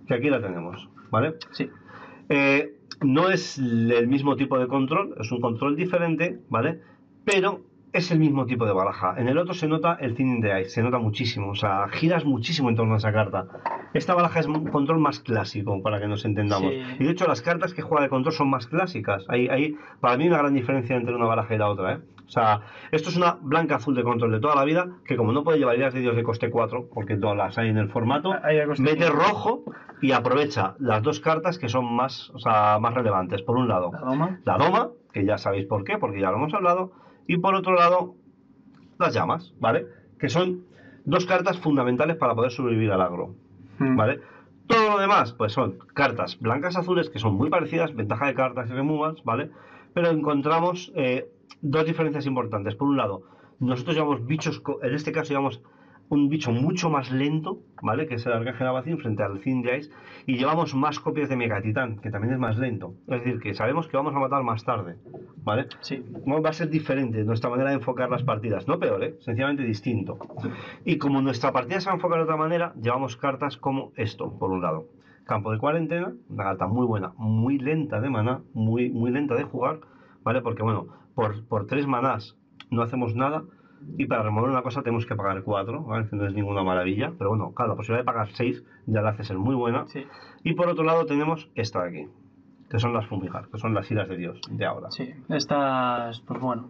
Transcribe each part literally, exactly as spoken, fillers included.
que aquí la tenemos, ¿vale? Sí. Eh, no es el mismo tipo de control, es un control diferente, ¿vale? Pero es el mismo tipo de baraja. En el otro se nota el Thin in the Ice, se nota muchísimo, o sea, giras muchísimo en torno a esa carta. Esta baraja es un control más clásico, para que nos entendamos. Sí. Y de hecho las cartas que juega de control son más clásicas. Hay, hay para mí una gran diferencia entre una baraja y la otra, ¿eh? O sea, esto es una blanca azul de control de toda la vida, que como no puede llevar ideas de Dios de coste cuatro, porque todas las hay en el formato, Hay de coste mete cuatro. rojo y aprovecha las dos cartas que son más, o sea, más relevantes. Por un lado, La doma. la doma, que ya sabéis por qué, porque ya lo hemos hablado, y por otro lado, las llamas, ¿vale? Que son dos cartas fundamentales para poder sobrevivir al agro, Mm. ¿vale? Todo lo demás, pues son cartas blancas azules, que son muy parecidas, ventaja de cartas y removals, ¿vale? Pero encontramos eh, dos diferencias importantes. Por un lado, nosotros llevamos bichos, en este caso llevamos un bicho mucho más lento, ¿vale? Que es el Arcángel Abacín frente al Thin in the Ice, y llevamos más copias de Megatitán, que también es más lento. Es decir, que sabemos que vamos a matar más tarde, ¿vale? Sí. No, va a ser diferente nuestra manera de enfocar las partidas, no peor, ¿eh? Sencillamente distinto. Y como nuestra partida se va a enfocar de otra manera, llevamos cartas como esto, por un lado. Campo de cuarentena, una carta muy buena, muy lenta de maná, muy, muy lenta de jugar, ¿vale? Porque bueno, por, por tres manás no hacemos nada, y para remover una cosa tenemos que pagar cuatro, ¿vale? Que no es ninguna maravilla, pero bueno, claro, la posibilidad de pagar seis ya la hace ser muy buena. Sí. Y por otro lado tenemos esta de aquí, que son las fumigar, que son las iras de Dios de ahora. Sí. Estas, pues bueno,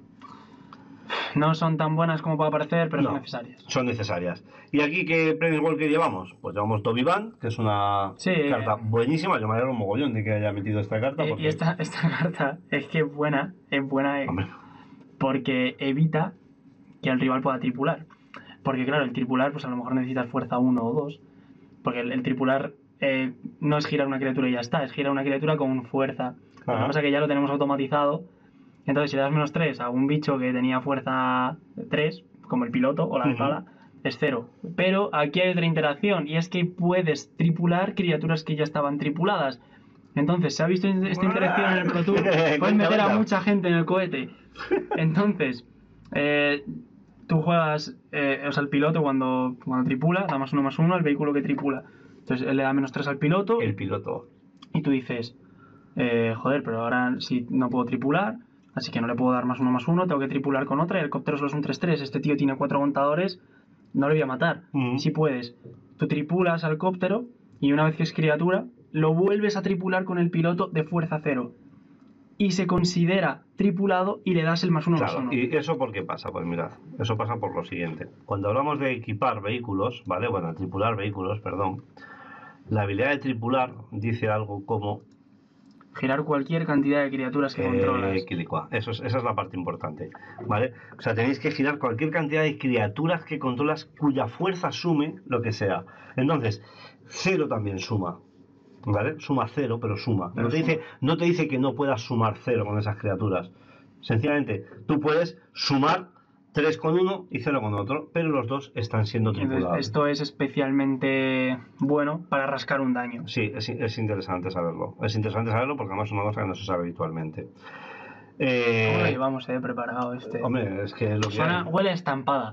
no son tan buenas como puede parecer, pero No, son necesarias. Son necesarias. ¿Y aquí qué Planes Walker llevamos? Pues llevamos Dobby Van, que es una Sí. carta buenísima. Yo me alegro un mogollón de que haya metido esta carta. Eh, Porque... Y esta, esta carta es que es buena, es buena eh, Hombre, porque evita que el rival pueda tripular. Porque claro, el tripular, pues a lo mejor necesitas fuerza uno o dos. Porque el, el tripular eh, no es girar una criatura y ya está, es girar una criatura con fuerza. Lo que Ajá. pasa es que ya lo tenemos automatizado. Entonces, si le das menos tres a un bicho que tenía fuerza tres, como el piloto o la de Ujú. pala, es cero. Pero aquí hay otra interacción, y es que puedes tripular criaturas que ya estaban tripuladas. Entonces, se ha visto esta interacción en el Pro Tour, puedes Cuenta, meter a cuenta. mucha gente en el cohete. Entonces, eh, tú juegas, eh, o sea, el piloto cuando, cuando tripula, da más uno más uno al vehículo que tripula. Entonces, él le da menos tres al piloto, el piloto. y tú dices, eh, joder, pero ahora si no puedo tripular, así que no le puedo dar más uno más uno, tengo que tripular con otra, y el helicóptero solo es un tres tres, este tío tiene cuatro contadores, no le voy a matar. Ujú. Si puedes, tú tripulas al helicóptero, y una vez que es criatura, lo vuelves a tripular con el piloto de fuerza cero. Y se considera tripulado y le das el más uno más Claro, uno. ¿y eso por qué pasa? Pues mirad, eso pasa por lo siguiente. Cuando hablamos de equipar vehículos, ¿vale? Bueno, tripular vehículos, perdón. La habilidad de tripular dice algo como Girar cualquier cantidad de criaturas que controlas. Eh, quilicua. Eso es, esa es la parte importante, ¿vale? O sea, tenéis que girar cualquier cantidad de criaturas que controlas cuya fuerza sume lo que sea. Entonces, cero también suma, ¿vale? Suma cero, pero suma. Pero no, te suma. dice, no te dice que no puedas sumar cero con esas criaturas. Sencillamente, tú puedes sumar tres con uno y cero con otro, pero los dos están siendo Entonces, tripulados. esto es especialmente bueno para rascar un daño. Sí, es, es interesante saberlo. Es interesante saberlo porque además es una cosa que no se sabe habitualmente. Eh, ¿Cómo lo llevamos, eh? Preparado este. Hombre, es que es lo que Suena, hay. huele a estampada.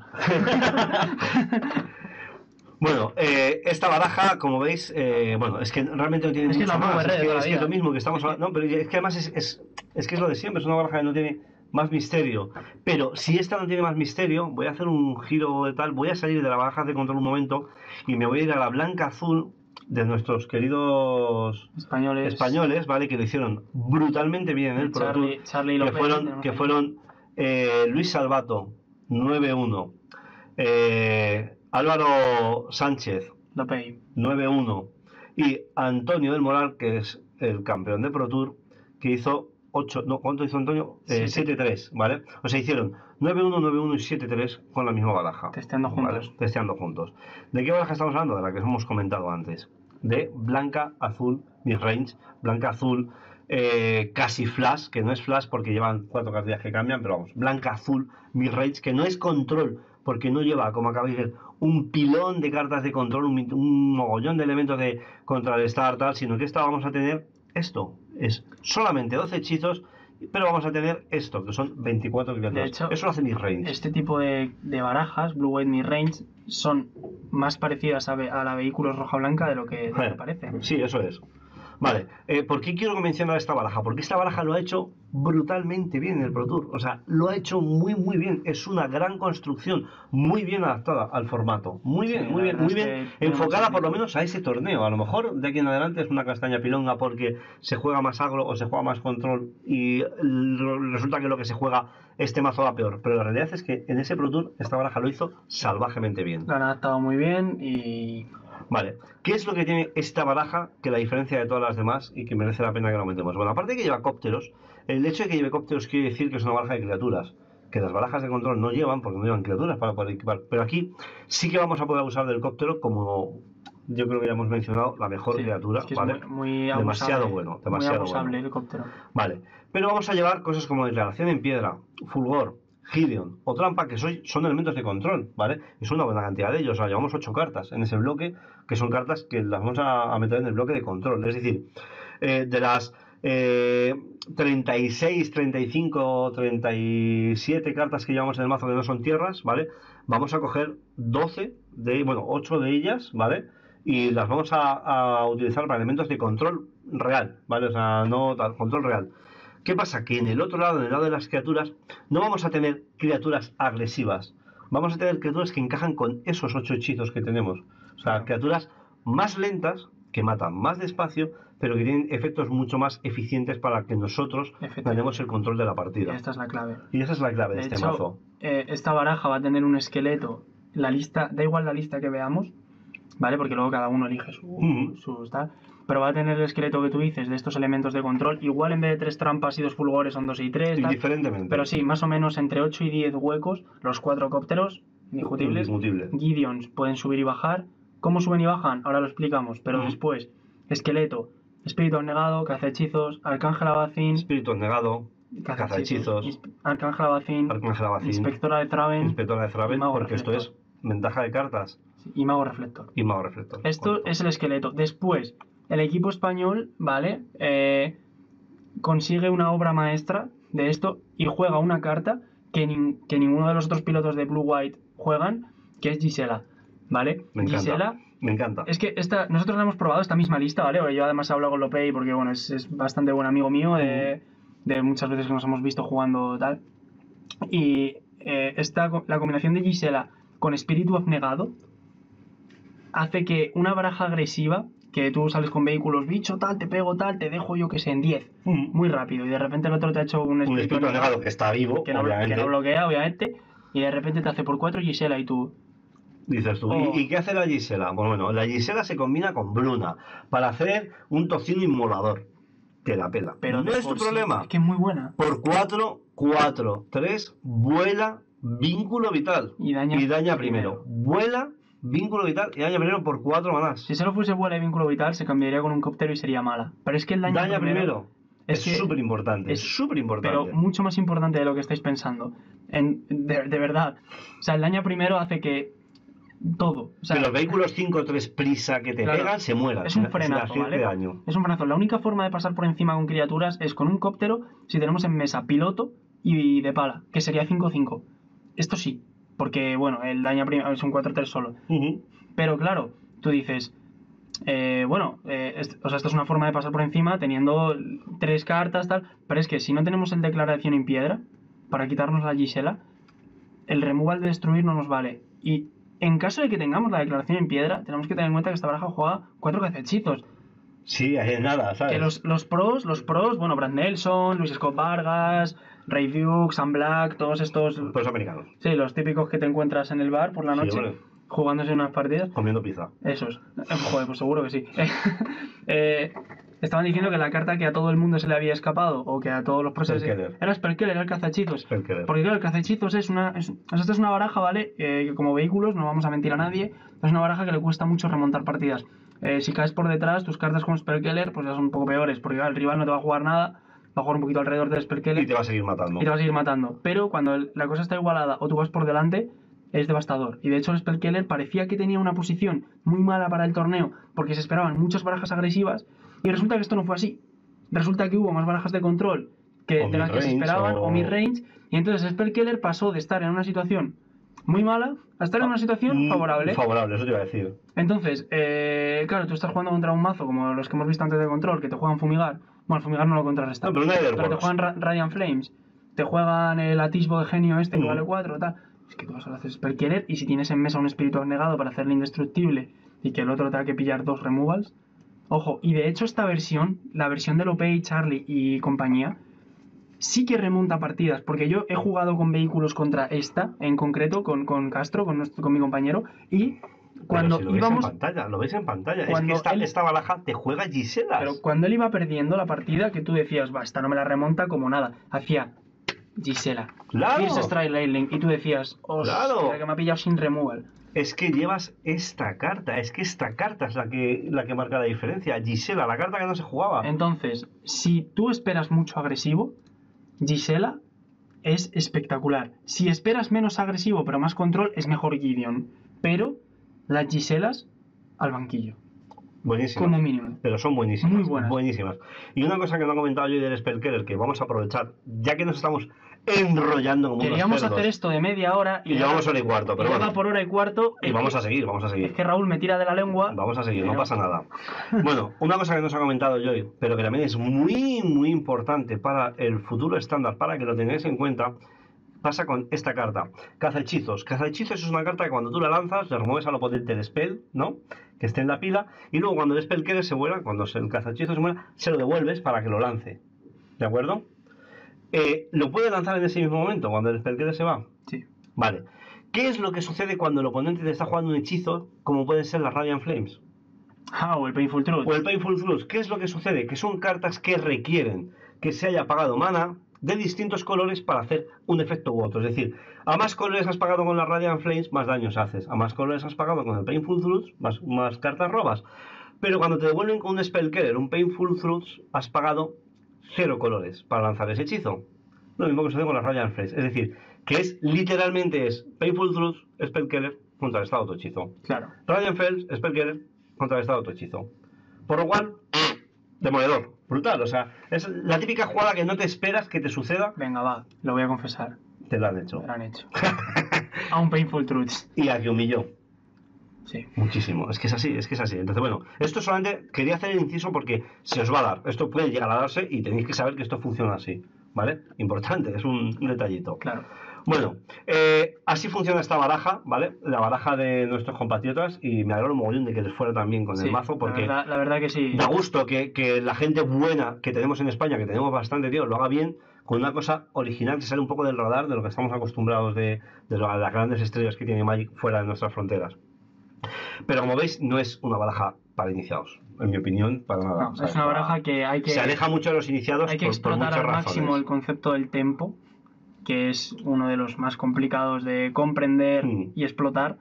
Bueno, eh, esta baraja, como veis, eh, bueno, es que realmente no tiene Es que mucho es la más. Power Es Red de que, toda es la que es lo vida. mismo que estamos hablando. No, pero es que además es, es, es que es lo de siempre, es una baraja que no tiene más misterio. Pero si esta no tiene más misterio, voy a hacer un giro de tal, voy a salir de la baraja de control un momento y me voy a ir a la blanca azul de nuestros queridos Españoles. españoles, ¿vale? Que lo hicieron brutalmente bien en el Pro Charlie- Tour, Charlie que López, fueron, tenemos que aquí. fueron eh, Luis Salvato, nueve uno, eh, Álvaro Sánchez, López. nueve uno, y Antonio del Moral, que es el campeón de Pro Tour, que hizo ocho, no, ¿cuánto hizo Antonio? Eh, Siete. siete tres, ¿vale? O sea, hicieron nueve uno, nueve uno y siete tres con la misma baraja. Testeando juntos. ¿Vale? Testeando juntos. ¿De qué baraja estamos hablando? De la que hemos comentado antes. De blanca, azul, midrange, blanca, azul, eh, casi flash, que no es flash porque llevan cuatro cartillas que cambian, pero vamos, blanca, azul, midrange, que no es control, porque no lleva, como acabáis de ver, un pilón de cartas de control, un, un mogollón de elementos de contrarrestar, tal, sino que esta vamos a tener esto, es solamente doce hechizos pero vamos a tener esto, que son veinticuatro criaturas. De hecho, eso lo hace midrange. Este tipo de, de barajas, Blue White Midrange, son más parecidas a, a la vehículos roja-blanca de lo que, de lo que parece. Sí, eso es. Vale, eh, ¿por qué quiero mencionar esta baraja? Porque esta baraja lo ha hecho brutalmente bien el Pro Tour. O sea, lo ha hecho muy, muy bien. Es una gran construcción, muy bien adaptada al formato. Muy bien, Sí, muy bien, muy bien. Enfocada por lo menos a ese torneo. A lo mejor de aquí en adelante es una castaña pilonga porque se juega más agro o se juega más control y resulta que lo que se juega este mazo va peor. Pero la realidad es que en ese Pro Tour esta baraja lo hizo salvajemente bien. Lo han adaptado muy bien y... Vale, ¿qué es lo que tiene esta baraja que la diferencia de todas las demás y que merece la pena que la aumentemos? Bueno, aparte de que lleva cópteros, el hecho de que lleve cópteros quiere decir que es una baraja de criaturas, que las barajas de control no llevan porque no llevan criaturas para poder equipar. Pero aquí sí que vamos a poder usar del cóptero como yo creo que ya hemos mencionado, la mejor sí, criatura, es que ¿vale? Es muy, muy abusable, demasiado bueno, demasiado muy abusable bueno. el helicóptero. Vale, pero vamos a llevar cosas como declaración en piedra, fulgor, Gideon o trampa, que soy, son elementos de control, ¿vale? Y son una buena cantidad de ellos. O sea, llevamos ocho cartas en ese bloque, que son cartas que las vamos a, a meter en el bloque de control. Es decir, eh, de las eh, treinta y seis, treinta y cinco, treinta y siete cartas que llevamos en el mazo que no son tierras, ¿vale? Vamos a coger doce, de, bueno, ocho de ellas, ¿vale? Y las vamos a, a utilizar para elementos de control real, ¿vale? O sea, no tal, control real. ¿Qué pasa? Que en el otro lado, en el lado de las criaturas, no vamos a tener criaturas agresivas. Vamos a tener criaturas que encajan con esos ocho hechizos que tenemos. O sea, claro, criaturas más lentas, que matan más despacio, pero que tienen efectos mucho más eficientes para que nosotros ganemos el control de la partida. Y esta es la clave. Y esa es la clave de, de este hecho, mazo. Eh, esta baraja va a tener un esqueleto. La lista, da igual la lista que veamos, ¿vale? Porque luego cada uno elige su, Mm-hmm. su tal. Pero va a tener el esqueleto que tú dices de estos elementos de control. Igual en vez de tres trampas y dos fulgores son dos y tres. Indiferentemente. Pero sí, más o menos entre ocho y diez huecos. Los cuatro cópteros, indiscutibles. Indiscutible. Gideons pueden subir y bajar. ¿Cómo suben y bajan? Ahora lo explicamos. Pero mm. después, esqueleto, espíritu negado, cazahechizos, arcángel abacín. Espíritu negado, cazahechizos. Arcángel abacín. Arcángel abacín. Inspectora de Thraben. Inspectora de Thraben, porque reflector. esto es ventaja de cartas. Y mago reflector. Y mago reflector. Esto correcto. Es el esqueleto. Después, el equipo español, ¿vale? Eh, consigue una obra maestra de esto y juega una carta que, ni, que ninguno de los otros pilotos de Blue White juegan, que es Gisela, ¿vale? Me encanta. Gisela, me encanta. Es que esta, nosotros la hemos probado, esta misma lista, ¿vale? Yo además he hablado con Lopey porque, bueno, es, es bastante buen amigo mío de, de muchas veces que nos hemos visto jugando tal. Y eh, esta, la combinación de Gisela con espíritu abnegado hace que una baraja agresiva, que tú sales con vehículos, bicho, tal, te pego, tal, te dejo yo que sé en diez, mm. muy rápido, y de repente el otro te ha hecho un espíritu, un espíritu negado que está vivo, que no, obviamente. que no bloquea, obviamente, y de repente te hace por cuatro Gisela y tú... Dices tú, oh. ¿y, ¿y qué hace la Gisela? Bueno, bueno, la Gisela se combina con Bruna para hacer un tocino inmolador. Te la pela. Pero no es tu problema. Sí, es que es muy buena. Por cuatro, cuatro, tres, vuela, vínculo vital. Y daña, y daña primero. primero. Vuela, vínculo vital y daña primero por cuatro manás. Si solo fuese vuela y vínculo vital, se cambiaría con un cóptero y sería mala. Pero es que el daña, daña primero, primero. Es súper importante. Es súper importante. Pero mucho más importante de lo que estáis pensando. En, de, de verdad. O sea, el daña primero hace que todo. O sea, que los vehículos cinco tres prisa que te claro, pegan se mueran. Es un frenazo, ¿vale? Daño. Es un frenazo. La única forma de pasar por encima con criaturas es con un cóptero si tenemos en mesa piloto y de pala, que sería cinco cinco. Esto sí, porque, bueno, el daña primero es un cuatro tres solo. Uh-huh. Pero claro, tú dices, eh, bueno, eh, es, o sea, esto es una forma de pasar por encima teniendo tres cartas, tal, pero es que si no tenemos el declaración en piedra para quitarnos la Gisela, el removal de destruir no nos vale. Y en caso de que tengamos la declaración en piedra, tenemos que tener en cuenta que esta baraja juega cuatro cazahechizos. Sí, es nada, ¿sabes? Que los, los pros, los pros, bueno, Brad Nelson, Luis Scott Vargas, Ray Duke, Sam Black, todos estos... Pros americanos. Sí, los típicos que te encuentras en el bar por la noche, sí, bueno, jugándose unas partidas. Comiendo pizza. Esos. Joder, pues seguro que sí. eh, estaban diciendo que la carta que a todo el mundo se le había escapado, o que a todos los pros... Era Spellkeller, era el cazahechizos. Porque claro, el cazahechizos es una... Es, o sea, esta es una baraja, ¿vale? Eh, que como vehículos, no vamos a mentir a nadie, es una baraja que le cuesta mucho remontar partidas. Eh, si caes por detrás, tus cartas como Spellkeller pues ya son un poco peores, porque claro, el rival no te va a jugar nada, va a jugar un poquito alrededor del Spellkeller y te va a seguir matando. Y te va a seguir matando. Pero cuando el, la cosa está igualada o tú vas por delante, es devastador. Y de hecho el Spellkeller parecía que tenía una posición muy mala para el torneo, porque se esperaban muchas barajas agresivas, y resulta que esto no fue así. Resulta que hubo más barajas de control que, O de las que se mid-range, esperaban, o, o- mid-range, y entonces Spellkiller pasó de estar en una situación muy mala a estar en una situación Mm, favorable. Favorable, eso te iba a decir. Entonces, eh, claro, tú estás jugando contra un mazo como los que hemos visto antes de Control, que te juegan Fumigar. Bueno, Fumigar no lo contrarrestan. No, pero Nether Pero te Worlds. juegan Ra- Radiant Flames, te juegan el atisbo de genio este que Mm. vale cuatro, tal. Es que tú vas a hacer Spellkiller y si tienes en mesa un espíritu abnegado para hacerle indestructible y que el otro tenga que pillar dos removals. Ojo, y de hecho esta versión, la versión de Lopey, Charlie y compañía, sí que remonta partidas, porque yo he jugado con vehículos contra esta, en concreto, con, con Castro, con, nuestro, con mi compañero, y cuando Pero si lo íbamos... ves en pantalla, lo ves en pantalla. Es cuando que esta, él- esta baraja te juega Giselas. Pero cuando él iba perdiendo la partida, que tú decías, va, esta no me la remonta como nada, hacía Gisela, ¡Claro! Fierce Strike Lightning, y tú decías, hostia, ¡Claro! que me ha pillado sin removal. Es que llevas esta carta, es que esta carta es la que, la que marca la diferencia. Gisela, la carta que no se jugaba. Entonces, si tú esperas mucho agresivo, Gisela es espectacular. Si esperas menos agresivo pero más control, es mejor Gideon. Pero las Giselas al banquillo, Buenísimas. como mínimo. Pero son buenísimas. Muy buenas. Buenísimas. Y una cosa que no he comentado yo del Spellkiller, que vamos a aprovechar, ya que nos estamos enrollando como Queríamos unos cerdos, hacer esto de media hora y llevamos hora y cuarto, pero y llega bueno. por hora y cuarto. Y es vamos que- a seguir, vamos a seguir. Es que Raúl me tira de la lengua. Vamos a seguir, no Pero- pasa nada. Bueno, una cosa que nos ha comentado Joy, pero que también es muy, muy importante para el futuro estándar, para que lo tengáis en cuenta, pasa con esta carta. Cazahechizos. Cazahechizos es una carta que cuando tú la lanzas, le remueves a lo potente del spell, ¿no? Que esté en la pila, y luego cuando el spell quede se muera, cuando el cazahechizo se muera, se lo devuelves para que lo lance. ¿De acuerdo? Eh, ¿Lo puede lanzar en ese mismo momento, cuando el spell quede se va? Sí. Vale. ¿Qué es lo que sucede cuando el oponente te está jugando un hechizo, como pueden ser las Radiant Flames? Ah, o el Painful Truth. O el Painful Truth. ¿Qué es lo que sucede? Que son cartas que requieren que se haya pagado mana de distintos colores para hacer un efecto u otro. Es decir, a más colores has pagado con las Radiant Flames, más daños haces. A más colores has pagado con el Painful Truth, más, más cartas robas. Pero cuando te devuelven con un Spellkiller, un Painful Truth, has pagado cero colores para lanzar ese hechizo. Lo mismo que sucede con las Radiant Flames. Es decir, que es literalmente es Painful Truth, Spellkiller, contrarrestado otro hechizo. Claro. Radiant Flames, Spellkiller, contrarrestado otro hechizo. Por lo cual, demoledor, brutal. O sea, es la típica jugada que no te esperas que te suceda, Venga, va, lo voy a confesar. te la han hecho. Me lo han hecho. A un Painful Truth. Y a que humilló Sí. muchísimo. Es que es así, es que es así. Entonces, bueno, esto solamente quería hacer el inciso porque se os va a dar. Esto puede llegar a darse y tenéis que saber que esto funciona así. ¿Vale? Importante, es un, un detallito. Claro. Bueno, eh, así funciona esta baraja, ¿vale? La baraja de nuestros compatriotas y me alegro un mogollón de que les fuera también con Sí, el mazo porque la verdad, la verdad que sí. da gusto que, que la gente buena que tenemos en España, que tenemos bastante, tío, lo haga bien con una cosa original que sale un poco del radar de lo que estamos acostumbrados de, de lo- las grandes estrellas que tiene Magic fuera de nuestras fronteras. Pero como veis, no es una baraja para iniciados, en mi opinión, para nada. No, O sea, es una baraja que hay que, se aleja mucho de los iniciados hay que por, por explotar muchas al razones. máximo el concepto del tempo, que es uno de los más complicados de comprender Mm. y explotar.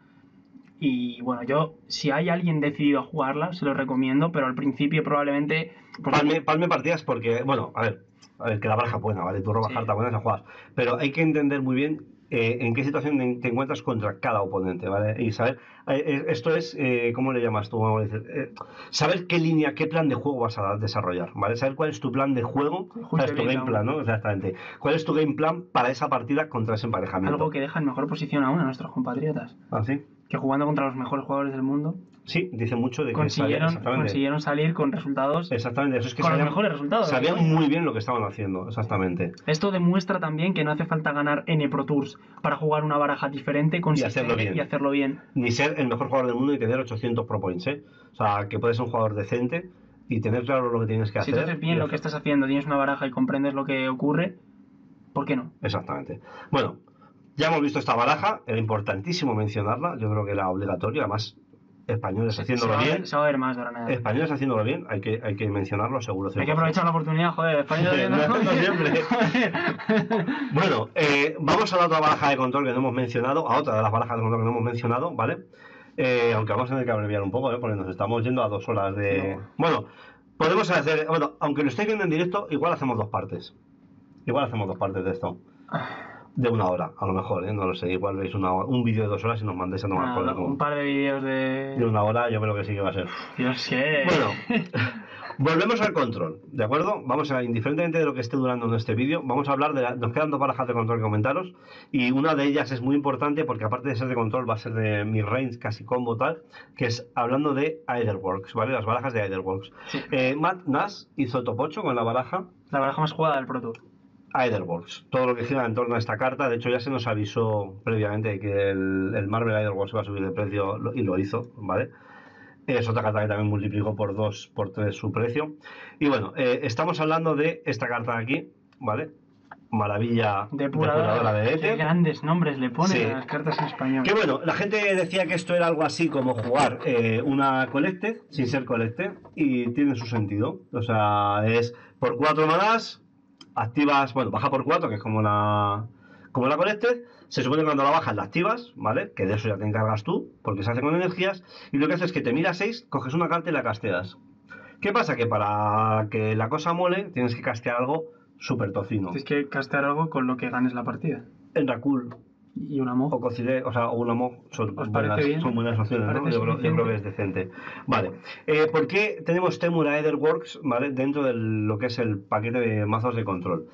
Y bueno, yo, si hay alguien decidido a jugarla, se lo recomiendo, pero al principio probablemente... pues, Palme, palme partidas porque, bueno, a ver, a ver, que la baraja es buena, ¿vale? Tú robas Sí. cartas buenas y la juegas. Pero hay que entender muy bien eh, en qué situación te- te encuentras contra cada oponente, ¿vale? Y saber, eh, eh, esto es, eh, ¿cómo le llamas tú? Vamos a decir, eh, saber qué línea, qué plan de juego vas a desarrollar, ¿vale? Saber cuál es tu plan de juego, Justo sabes, tu el game game plan. plan, ¿no? Exactamente. ¿Cuál es tu game plan para esa partida contra ese emparejamiento? algo que deja en mejor posición aún a nuestros compatriotas, ¿Ah, sí? que jugando contra los mejores jugadores del mundo, Sí, dice mucho de que consiguieron, sabía- exactamente. consiguieron salir con resultados, Exactamente, eso es que con los sabían, mejores resultados. sabían muy bien lo que estaban haciendo, exactamente. Esto demuestra también que no hace falta ganar N Pro Tours para jugar una baraja diferente, consistente hacerlo bien. y hacerlo bien. Ni ser el mejor jugador del mundo y tener ochocientos pro points, ¿eh? O sea, que puedes ser un jugador decente y tener claro lo que tienes que Si hacer. tú haces bien y lo que hacer- estás haciendo, tienes una baraja y comprendes lo que ocurre, ¿por qué no? Exactamente. Bueno, ya hemos visto esta baraja, era importantísimo mencionarla, yo creo que era obligatorio, además españoles Se haciéndolo va, a ver, bien, se va a ver más de ahora nada. españoles haciéndolo bien, hay que, hay que mencionarlo seguro. Hay que aprovechar la oportunidad, joder, España No, no siempre. Bueno, eh, vamos a la otra baraja de control que no hemos mencionado, a otra de las barajas de control que no hemos mencionado, ¿vale? Eh, aunque vamos a tener que abreviar un poco, ¿eh? Porque nos estamos yendo a dos horas de... No. Bueno, podemos hacer... Bueno, aunque lo estéis viendo en directo, igual hacemos dos partes. Igual hacemos dos partes de esto. De una hora, a lo mejor, ¿eh? No lo sé. Igual veis una hora- un vídeo de dos horas y nos mandéis a tomar por el Nada, culo. un par de vídeos De de... una hora, yo creo que sí que va a ser. Dios, ¿qué? Bueno, Volvemos al control, ¿de acuerdo? Vamos a, indiferentemente de lo que esté durando en este vídeo, vamos a hablar de la, nos quedan dos barajas de control que comentaros, y una de ellas es muy importante porque aparte de ser de control va a ser de mid-range, casi combo tal, que es hablando de Aetherworks, ¿vale? Las barajas de Aetherworks. Sí. Eh, Matt Nash hizo top ocho con la baraja La baraja más jugada del Pro Tour. Aetherworks, todo lo que gira en torno a esta carta. De hecho ya se nos avisó previamente que el, el Marvel Aetherworks iba a subir de precio y lo hizo, ¿vale? Es otra carta que también multiplicó por dos, por tres su precio. Y bueno, eh, estamos hablando de esta carta de aquí, ¿vale? Maravilla Depuradora, depuradora de Qué éter. grandes nombres le ponen Sí. a las cartas en español. Que bueno, la gente decía que esto era algo así como jugar eh, una Collected sin ser Collected, y tiene su sentido. O sea, es por cuatro manás, activas, bueno, baja por cuatro, que es como la como la Collected. Se supone que cuando la bajas la activas, ¿vale? Que de eso ya te encargas tú, porque se hace con energías. Y lo que haces es que te miras seis, coges una carta y la casteas. ¿Qué pasa? Que para que la cosa mole, tienes que castear algo súper tocino. Tienes que castear algo con lo que ganes la partida. En Rakul Y una moja. o Cocile, o sea, o una Mog son ¿Os buenas, parece bien? son buenas opciones, ¿Os ¿no? parece Yo creo, yo suficiente? creo que es decente. Vale. Eh, ¿Por qué tenemos Temur Aetherworks, ¿vale? Dentro de lo que es el paquete de mazos de control?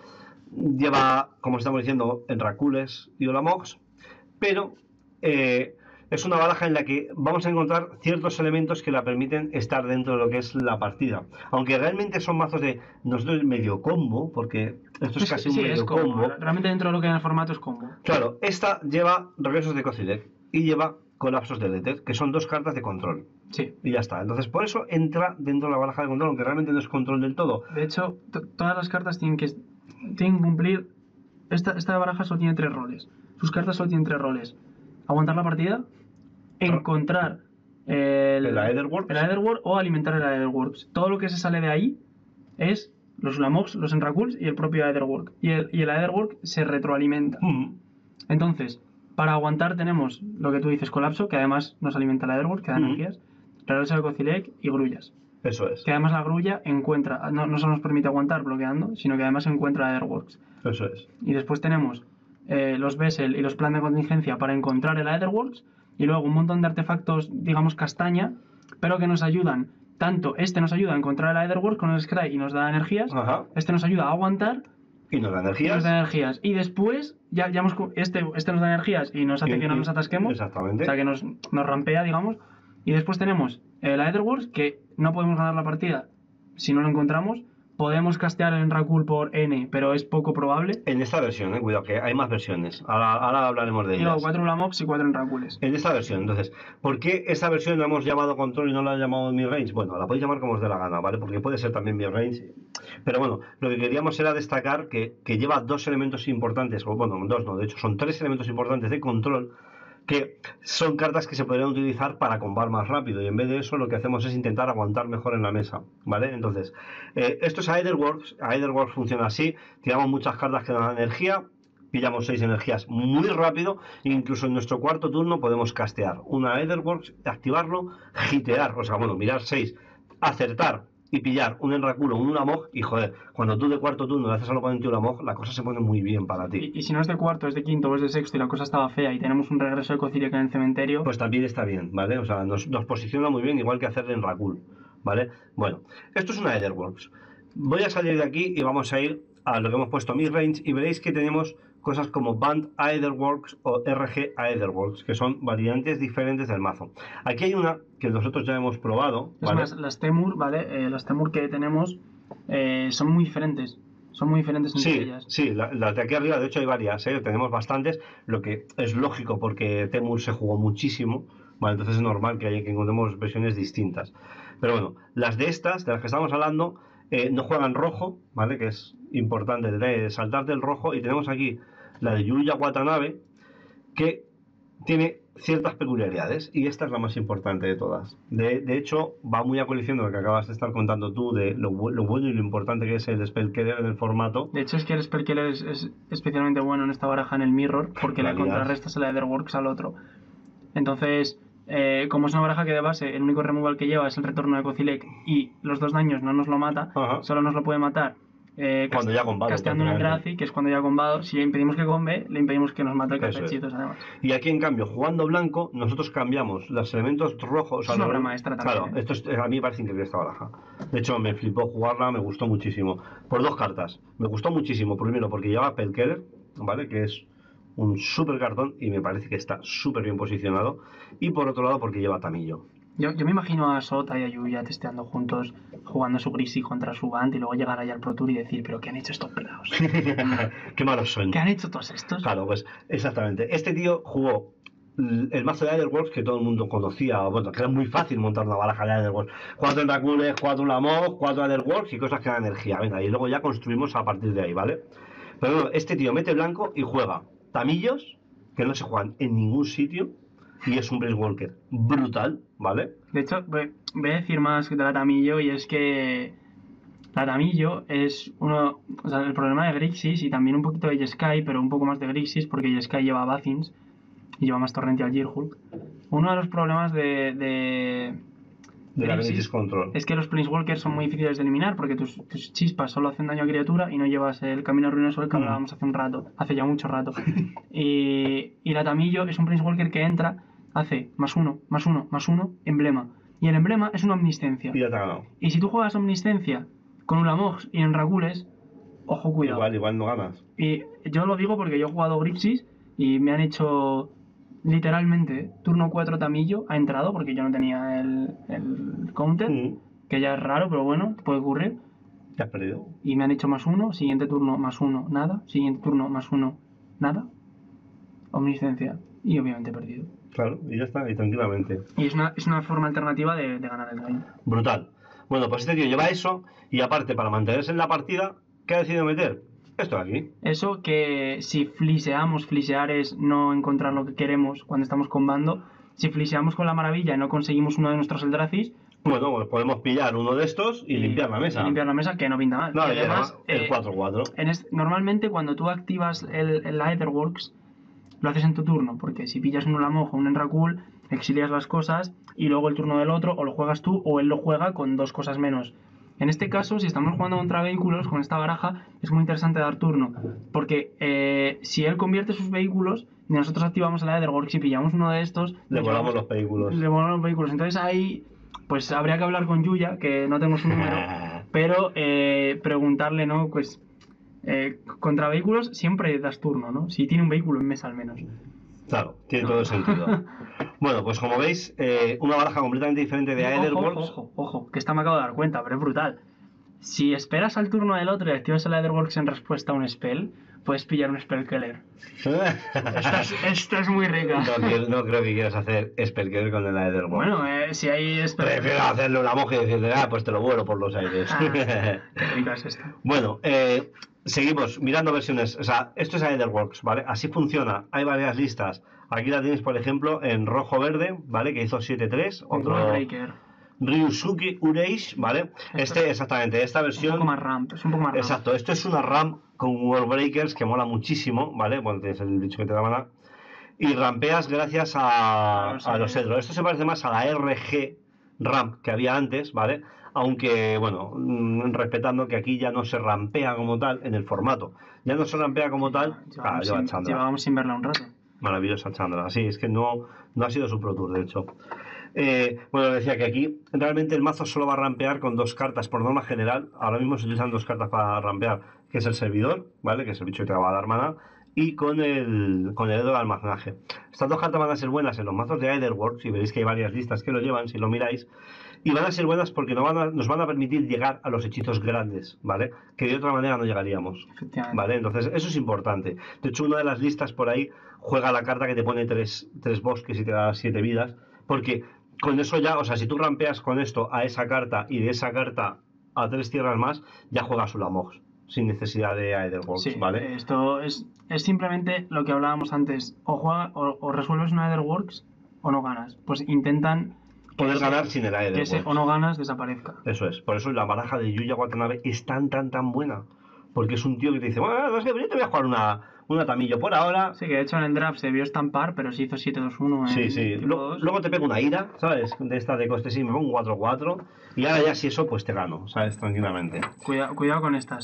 Lleva, como estamos diciendo, en Rakules y Olamogs, pero eh, es una baraja en la que vamos a encontrar ciertos elementos que la permiten estar dentro de lo que es la partida. Aunque realmente son mazos de nosotros medio combo, porque esto es casi sí, un medio es combo. combo. Realmente dentro de lo que hay en el formato es combo. Claro, esta lleva regresos de Kozilek y lleva colapsos del éter, que son dos cartas de control. Sí. Y ya está. Entonces, por eso entra dentro de la baraja de control, aunque realmente no es control del todo. De hecho, to- todas las cartas tienen que, tienen que cumplir... Esta, esta baraja solo tiene tres roles. Sus cartas solo tienen tres roles. Aguantar la partida, encontrar el, El Aetherworks. el Aetherworks o alimentar el Aetherworks. Todo lo que se sale de ahí es los Ulamogs, los Enrakuls y el propio Aetherwork. Y el, y el Aetherwork se retroalimenta. Mm. Entonces, para aguantar tenemos lo que tú dices, colapso, que además nos alimenta el Aetherwork, que da Mm. energías, regreso de Kozilek y grullas. Eso es. Que además la grulla encuentra, no, no solo nos permite aguantar bloqueando, sino que además encuentra Aetherworks. Eso es. Y después tenemos eh, los Vessel y los plan de contingencia para encontrar el Aetherworks, y luego un montón de artefactos, digamos, castaña, pero que nos ayudan. Tanto este nos ayuda a encontrar el Aetherworks con el Scry y nos da energías, Ajá. este nos ayuda a aguantar Y nos da y energías. nos da energías. Y después, ya, ya hemos, cu- este, este nos da energías y nos hace Y- que no y- nos atasquemos. Exactamente. O sea, que nos, nos rampea, digamos. Y después tenemos el Aetherworks, que no podemos ganar la partida si no lo encontramos. Podemos castear en Rakul por N, pero es poco probable. En esta versión, eh, cuidado, que hay más versiones. Ahora, ahora hablaremos de Y luego ellas. cuatro Ulamogs y cuatro en Rakules. En esta versión, entonces, ¿por qué esta versión la hemos llamado control y no la hemos llamado mid-range? Bueno, la podéis llamar como os dé la gana, ¿vale? Porque puede ser también mid-range. Pero bueno, lo que queríamos era destacar que, que lleva dos elementos importantes, o bueno, dos no, de hecho son tres elementos importantes de control, que son cartas que se podrían utilizar para combar más rápido, y en vez de eso lo que hacemos es intentar aguantar mejor en la mesa, ¿vale? Entonces, eh, esto es Aetherworks. Aetherworks funciona así: tiramos muchas cartas que dan energía, pillamos seis energías muy rápido, e incluso en nuestro cuarto turno podemos castear una Aetherworks, activarlo, hitear, o sea, bueno, mirar seis, acertar y pillar un Enrakulo, un Ulamog, y joder, cuando tú de cuarto turno le haces al oponente Ulamog, la cosa se pone muy bien para ti. Y, y si no es de cuarto, es de quinto o es de sexto y la cosa estaba fea y tenemos un regreso de Kozilek en el cementerio, Pues también está bien, ¿vale? O sea, nos, nos posiciona muy bien, igual que hacerle en Rakul, ¿vale? Bueno, esto es una Aetherworks. Voy a salir de aquí y vamos a ir a lo que hemos puesto mid-range, y veréis que tenemos cosas como Band Aetherworks o R G Aetherworks, que son variantes diferentes del mazo. Aquí hay una que nosotros ya hemos probado, es ¿vale? más, las Temur, ¿vale? Eh, las Temur que tenemos eh, son muy diferentes. Son muy diferentes entre Sí, ellas. sí, la- las de aquí arriba, de hecho hay varias, ¿eh? Tenemos bastantes, lo que es lógico porque Temur se jugó muchísimo, ¿vale? Entonces es normal que, haya, que encontremos versiones distintas. Pero bueno, las de estas, de las que estamos hablando, eh, no juegan rojo, ¿vale? Que es importante de saltar del rojo, y tenemos aquí la de Yuya Watanabe, que tiene ciertas peculiaridades, y esta es la más importante de todas. De, de hecho, va muy a colisión de lo que acabas de estar contando tú, de lo, bu- lo bueno y lo importante que es el Spellkiller en el formato. De hecho, es que el Spellkiller es, es especialmente bueno en esta baraja en el Mirror, porque le Realidad. contrarrestas el Aetherworks al otro. Entonces, eh, como es una baraja que de base el único removal que lleva es el retorno de Kozilek y los dos daños no nos lo mata, Ajá. solo nos lo puede matar eh, Cuando ya ha combado, casteando un Eldrazi, que es cuando ya ha combado. Si le impedimos que combe, le impedimos que nos mate el Eso es. hechizos, además. Y aquí, en cambio, jugando blanco, nosotros cambiamos los elementos rojos. Es una obra maestra también, Claro, ¿eh? esto es- a mí me parece increíble esta baraja. De hecho, me flipó jugarla, me gustó muchísimo. Por dos cartas. Me gustó muchísimo. Primero, porque lleva Pelkeller, ¿vale? Que es un súper cartón y me parece que está súper bien posicionado. Y por otro lado, porque lleva Tamillo. Yo, yo me imagino a Sota y a Yuya testeando juntos, jugando su Grisi contra su Bant y luego llegar allá al Pro Tour y decir, pero ¿qué han hecho estos pelados? Qué malos son. ¿Qué han hecho todos estos? Claro, pues exactamente. Este tío jugó l- el mazo de Aetherworks que todo el mundo conocía, bueno, que era muy fácil montar una baraja de Aetherworks. Cuatro Dracules, cuatro Lamog, cuatro Aetherworks y cosas que dan energía. Venga, y luego ya construimos a partir de ahí, ¿vale? Pero bueno, este tío mete blanco y juega Tamillos, que no se juegan en ningún sitio, y es un Walker brutal, ¿vale? De hecho, voy, voy a decir más de la Tamillo y es que la Tamillo es uno, o sea, el problema de Grixis y también un poquito de Jeskai, pero un poco más de Grixis porque Jeskai lleva Bathins y lleva más Torrential Gearhulk. Uno de los problemas de, de, De la Grixis Grixis Control. es que los Planeswalkers son muy difíciles de eliminar porque tus, tus chispas solo hacen daño a criatura y no llevas el camino ruinoso del que Mm. hablábamos hace un rato, hace ya mucho rato. y, y la Tamillo es un Planeswalker que entra, hace más uno, más uno, más uno, emblema. Y el emblema es una omniscencia. Y ya te ha ganado. Y si tú juegas omniscencia con Ulamox y en Ragules, ojo, cuidado. Igual, igual no ganas. Y yo lo digo porque yo he jugado Grixis y me han hecho literalmente turno cuatro Tamillo, ha entrado porque yo no tenía el, el counter, Mm. que ya es raro, pero bueno, puede ocurrir. Ya has perdido. Y me han hecho más uno, siguiente turno más uno, nada, siguiente turno más uno, nada. Omniscencia. Y obviamente he perdido. Claro, y ya está, y tranquilamente. Y es una, es una forma alternativa de, de ganar el game. Brutal. Bueno, pues este tío lleva eso y aparte para mantenerse en la partida, ¿qué ha decidido meter? Esto de aquí. Eso que si fliseamos, flisear es no encontrar lo que queremos cuando estamos combando. Si fliseamos con la maravilla y no conseguimos uno de nuestros Eldracis, Bueno, pues podemos pillar uno de estos y, limpiar la mesa. y limpiar la mesa, que no pinta mal. No, Y y además, además, el eh, cuatro cuatro. en es- normalmente cuando tú activas el, el Aetherworks, lo haces en tu turno, porque si pillas un Ulamojo o un Enrakul, exilias las cosas y luego el turno del otro o lo juegas tú o él lo juega con dos cosas menos. En este caso, si estamos jugando contra vehículos con esta baraja, es muy interesante dar turno, porque eh, si él convierte sus vehículos y nosotros activamos el Aetherworks y pillamos uno de estos, Le nos volamos llevamos- los vehículos. le volamos los vehículos. Entonces ahí, pues habría que hablar con Yuya, que no tenemos un número, pero eh, preguntarle, ¿no? Pues eh, contra vehículos siempre das turno, ¿no? Si tiene un vehículo en mesa al menos. Claro, tiene todo el sentido. Bueno, pues como veis, eh, una baraja completamente diferente de Ojo, Aetherworks. ojo, ojo, que esta me acabo de dar cuenta, pero es brutal. Si esperas al turno del otro y activas el Aetherworks en respuesta a un spell, puedes pillar un Spell Killer. Esta es, esta es muy rica. No, quiero- no creo que quieras hacer Spellkiller con el Aetherworks. Bueno, eh, si hay spell... Prefiero hacerle una moja y decirle, ah, pues te lo vuelo por los aires. Ah, qué rica es esta. Bueno, eh, seguimos mirando versiones. O sea, esto es Aetherworks, ¿vale? Así funciona. Hay varias listas. Aquí la tienes, por ejemplo, en rojo-verde, ¿vale? Que hizo siete tres. Otro Wallbreaker. Ryusuke Ureish, ¿vale? Este, exactamente, esta Un versión. poco más ramp, es un poco más ramp. Exacto, esto es una RAM con Wallbreakers que mola muchísimo, ¿vale? Bueno, tienes el bicho que te da mana. Y rampeas gracias a, A los a los Edros. Edros. Esto se parece más a la R G ramp que había antes, ¿vale? Aunque, bueno, mm, respetando que aquí ya no se rampea como tal en el formato. Ya no se rampea como tal. Claro, Llevábamos, lleva sin, Chandra. llevábamos sin verla un rato. Maravillosa Chandra. Sí, es que no, no ha sido su Pro Tour, de hecho. Eh, bueno, decía que aquí realmente el mazo solo va a rampear con dos cartas por norma general. Ahora mismo se utilizan dos cartas para rampear, que es el servidor, ¿vale? Que es el bicho que te va a dar mana. Y con el, con el dedo de almacenaje. Estas dos cartas van a ser buenas en los mazos de Aetherworks, y veréis que hay varias listas que lo llevan, si lo miráis. Y van a ser buenas porque nos van a, nos van a permitir llegar a los hechizos grandes, ¿vale? Que de otra manera no llegaríamos. Efectivamente. ¿Vale? Entonces, eso es importante. De hecho, una de las listas por ahí juega la carta que te pone tres, tres bosques y te da siete vidas. Porque con eso ya, o sea, si tú rampeas con esto a esa carta y de esa carta a tres tierras más, ya juegas Ulamox sin necesidad de Aetherworks, Sí, ¿vale? esto es, es simplemente lo que hablábamos antes. O, juega, o, o resuelves una Aetherworks o no ganas. Pues intentan que Poder ese- ganar sin el que ese Aetherworks. o no ganas desaparezca. Eso es. Por eso la baraja de Yuya Watanabe es tan, tan, tan buena. Porque es un tío que te dice, bueno, no es que yo te voy a jugar una, una tamillo por ahora. Sí, que de hecho en el draft se vio estampar, pero se hizo siete dos uno. en Sí, sí. tipo Lo- dos. luego te pego una ira, ¿sabes? De esta de coste, sí, me pongo un cuatro cuatro. Y ahora ya si eso, pues te gano, ¿sabes? Tranquilamente. Cuidado, cuidado con estas.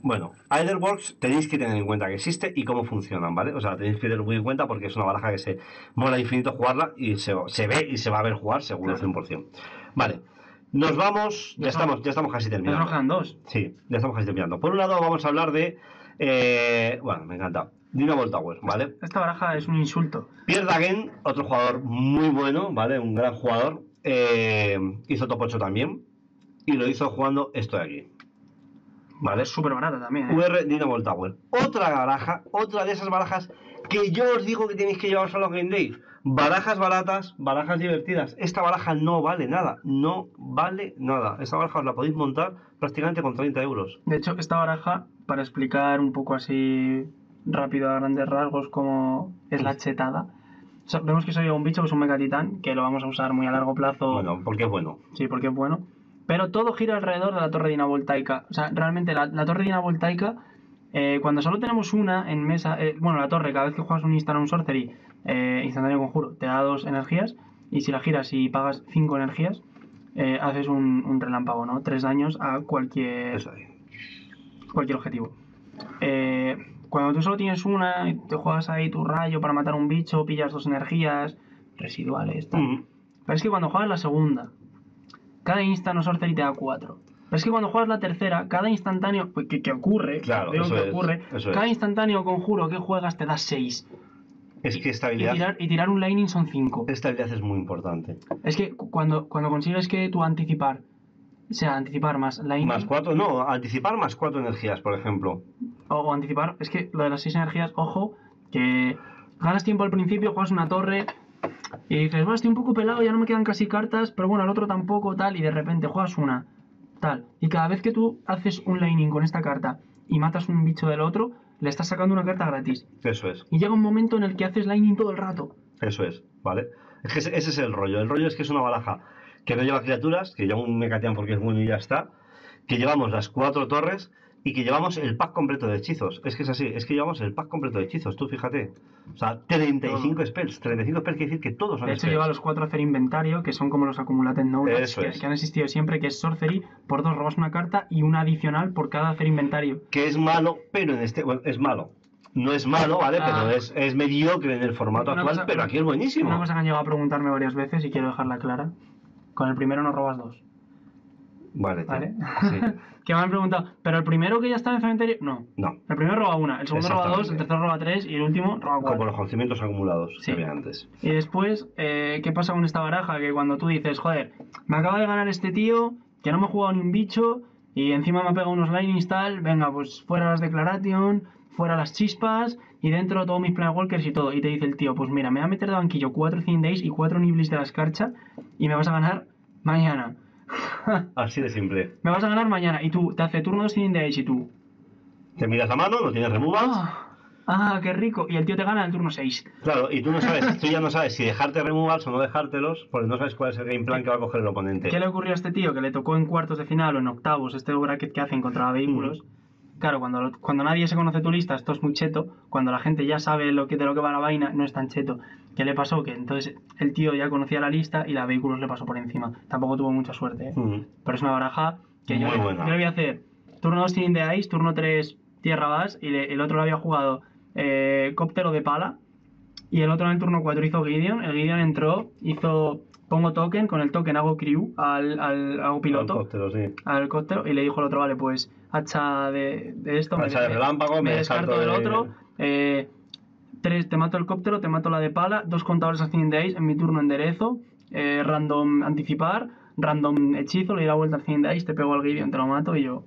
Bueno, Aetherworks tenéis que tener en cuenta que existe y cómo funcionan, ¿vale? O sea, tenéis que tener muy en cuenta porque es una baraja que se mola infinito jugarla y se, se ve y se va a ver jugar seguro, claro. cien por cien. Vale, nos vamos, ya, estamos, ya estamos casi terminando. Nos quedan dos. Sí, ya estamos casi terminando. Por un lado vamos a hablar de, eh, bueno, me encanta, Dynamo Tower, ¿vale? Esta baraja es un insulto. Pierre Dagen, otro jugador muy bueno, ¿vale? Un gran jugador, eh, hizo top ocho también y lo hizo jugando esto de aquí. ¿Vale? Súper barata también, ¿eh? U R Dynamo Tower. Otra baraja, otra de esas barajas que yo os digo que tenéis que llevaros a los Game Days. Barajas baratas, barajas divertidas. Esta baraja no vale nada, no vale nada. Esta baraja os la podéis montar prácticamente con treinta euros. De hecho, esta baraja, para explicar un poco así rápido a grandes rasgos cómo es la chetada. O sea, vemos que soy un bicho que es un Mega Titán, que lo vamos a usar muy a largo plazo. Bueno, porque es bueno. Sí, porque es bueno. Pero todo gira alrededor de la torre dinavoltaica. O sea, realmente la, la torre dinavoltaica, eh, cuando solo tenemos una en mesa, eh, bueno, la torre, cada vez que juegas un instant o un sorcery, eh, instantáneo conjuro, te da dos energías, y si la giras y pagas cinco energías, eh, haces un, un relámpago, ¿no? Tres daños a cualquier, cualquier objetivo. Eh, cuando tú solo tienes una y te juegas ahí tu rayo para matar un bicho, pillas dos energías residuales, tal. Mm. Pero es que cuando juegas la segunda, cada instant o sorcery te da cuatro. Pero es que cuando juegas la tercera, cada instantáneo pues, que, que ocurre, claro, veo eso que es, ocurre, eso cada es. instantáneo conjuro que juegas te da seis. Es que esta habilidad... Y tirar, y tirar un lightning son cinco. Esta habilidad es muy importante. Es que cuando, cuando consigues que tu anticipar, o sea, anticipar más lightning... Más cuatro, no, anticipar más cuatro energías, por ejemplo. O, o anticipar, es que lo de las seis energías, ojo, que ganas tiempo al principio, juegas una torre... Y dices, bueno, estoy un poco pelado, ya no me quedan casi cartas, pero bueno, el otro tampoco, tal, y de repente juegas una, tal. Y cada vez que tú haces un lightning con esta carta y matas un bicho del otro, le estás sacando una carta gratis. Eso es. Y llega un momento en el que haces lightning todo el rato. Eso es, ¿vale? Es que ese, ese es el rollo. El rollo es que es una baraja que no lleva criaturas, que lleva un Mega Titán porque es bueno y ya está, que llevamos las cuatro torres y que llevamos el pack completo de hechizos. Es que es así, es que llevamos el pack completo de hechizos, tú fíjate. O sea, treinta y cinco spells. treinta y cinco spells quiere decir que todos son De hecho, spells. lleva los cuatro a hacer inventario, que son como los Accumulated Knowledge, que, es. que han existido siempre, que es Sorcery, por dos robas una carta y una adicional por cada hacer inventario. Que es malo, pero en este... Bueno, es malo. No es malo, ¿vale? Ah, pero es, es mediocre en el formato actual, cosa, pero aquí es buenísimo. Una cosa que han llegado a preguntarme varias veces y quiero dejarla clara. Con el primero no robas dos. Vale, ¿Vale? Sí. Que me han preguntado, ¿pero el primero que ya está en el cementerio? No. No. El primero roba una, el segundo roba dos, el tercero roba tres y el último roba cuatro. Como los conocimientos acumulados sí. que había antes. Y después, eh, ¿qué pasa con esta baraja? Que cuando tú dices, joder, me acaba de ganar este tío, que no me ha jugado ni un bicho, y encima me ha pegado unos lightnings tal, venga, pues fuera las Declaration, fuera las chispas, y dentro todos mis Planewalkers y todo. Y te dice el tío, pues mira, me voy a meter de banquillo cuatro Thin Days y cuatro Niblis de la escarcha, y me vas a ganar mañana. Así de simple. Me vas a ganar mañana y tú te hace turno dos Thin Days y tú te miras la mano, no tienes removals. Ah, ah, qué rico. Y el tío te gana en el turno seis. Claro, y tú no sabes, tú ya no sabes si dejarte removals o no dejártelos, porque no sabes cuál es el game plan que va a coger el oponente. ¿Qué le ocurrió a este tío? Que le tocó en cuartos de final o en octavos este bracket que hacen contra vehículos. Mm. Claro, cuando, cuando nadie se conoce tu lista, esto es muy cheto. Cuando la gente ya sabe lo que, de lo que va la vaina, no es tan cheto. ¿Qué le pasó? Que entonces el tío ya conocía la lista y la vehículos le pasó por encima. Tampoco tuvo mucha suerte, ¿eh? Mm. Pero es una baraja que yo, yo le voy a hacer turno dos Team de Ice, turno tres Tierra Bass, y le, el otro lo había jugado eh, Cóptero de Pala, y el otro en el turno cuatro hizo Gideon. El Gideon entró, hizo pongo token, con el token hago crew al, al hago piloto al cóptero, sí. al cóptero, y le dijo el otro, vale, pues hacha de, de esto, hacha me, de relámpago, me, me descarto de... del otro, eh, tres, te mato el cóptero, te mato la de pala, dos contadores a cien days, en mi turno enderezo, eh, random anticipar, random hechizo, le di la vuelta al cien days, te pego al Gideon, te lo mato, y yo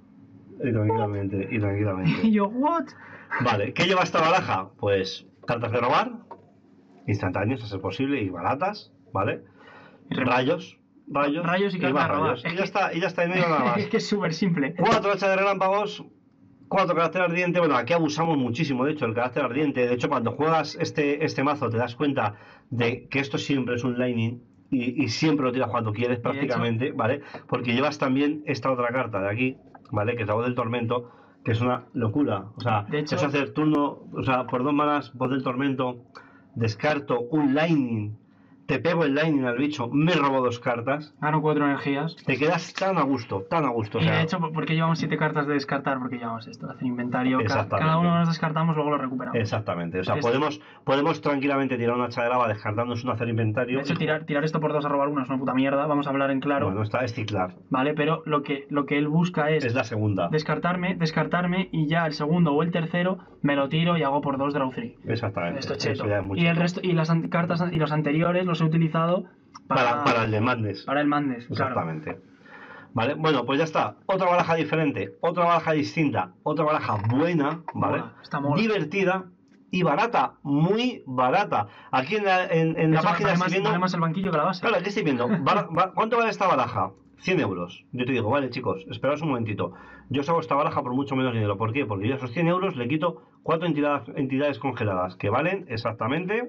y tranquilamente, y tranquilamente y yo, what? Vale, ¿qué lleva esta baraja? Pues cartas de robar instantáneos a ser posible y baratas, ¿vale? Rayos, rayos, rayos y cartas de robar. Y ya, que... está, y ya está, y no hay nada más. Es que es súper simple. Cuatro hachas de relámpagos, cuatro carácter ardiente. Bueno, aquí abusamos muchísimo, de hecho, el carácter ardiente. De hecho, cuando juegas este, este mazo te das cuenta de que esto siempre es un lightning y, y siempre lo tiras cuando quieres prácticamente, hecho... ¿vale? Porque llevas también esta otra carta de aquí, ¿vale? Que es la voz del tormento, que es una locura. O sea, de hecho... es hacer turno, o sea, por dos manas, voz del tormento, descarto un lightning te pego el lightning al bicho, me robo dos cartas, Gano cuatro energías. te quedas tan a gusto, tan a gusto. O Y sea, de hecho, ¿por qué llevamos siete cartas de descartar? Porque llevamos esto, hacer inventario. Ca- Exactamente. Cada uno nos descartamos, luego lo recuperamos. exactamente. O sea, Esto- podemos, podemos tranquilamente tirar una hacha de lava descartándonos un hacer inventario. De hecho, y- tirar, tirar esto por dos a robar uno es una puta mierda, vamos a hablar en claro. Bueno, está es ciclar. ¿Vale? Pero lo que, lo que él busca es, Es la segunda. descartarme, descartarme y ya el segundo o el tercero me lo tiro y hago por dos draw three. Exactamente. Esto es Eso cheto. ya es muy Y el cheto. resto, y las an- cartas an- y los anteriores los he utilizado para, Para, para el de Madness. para el Madness, claro. Exactamente. Vale, bueno, pues ya está. Otra baraja diferente, otra baraja distinta, otra baraja buena, ¿vale? Mola, está mola. Divertida y barata, muy barata. Aquí en la, en, en la Eso, página vale estoy más, viendo. vale más el banquillo que la base. Claro, aquí estoy viendo. Bar- bar- ¿Cuánto vale esta baraja? cien euros. Yo te digo, vale, chicos, esperaos un momentito. Yo os hago esta baraja por mucho menos dinero. ¿Por qué? Porque yo a esos cien euros le quito cuatro entidades, entidades congeladas que valen exactamente.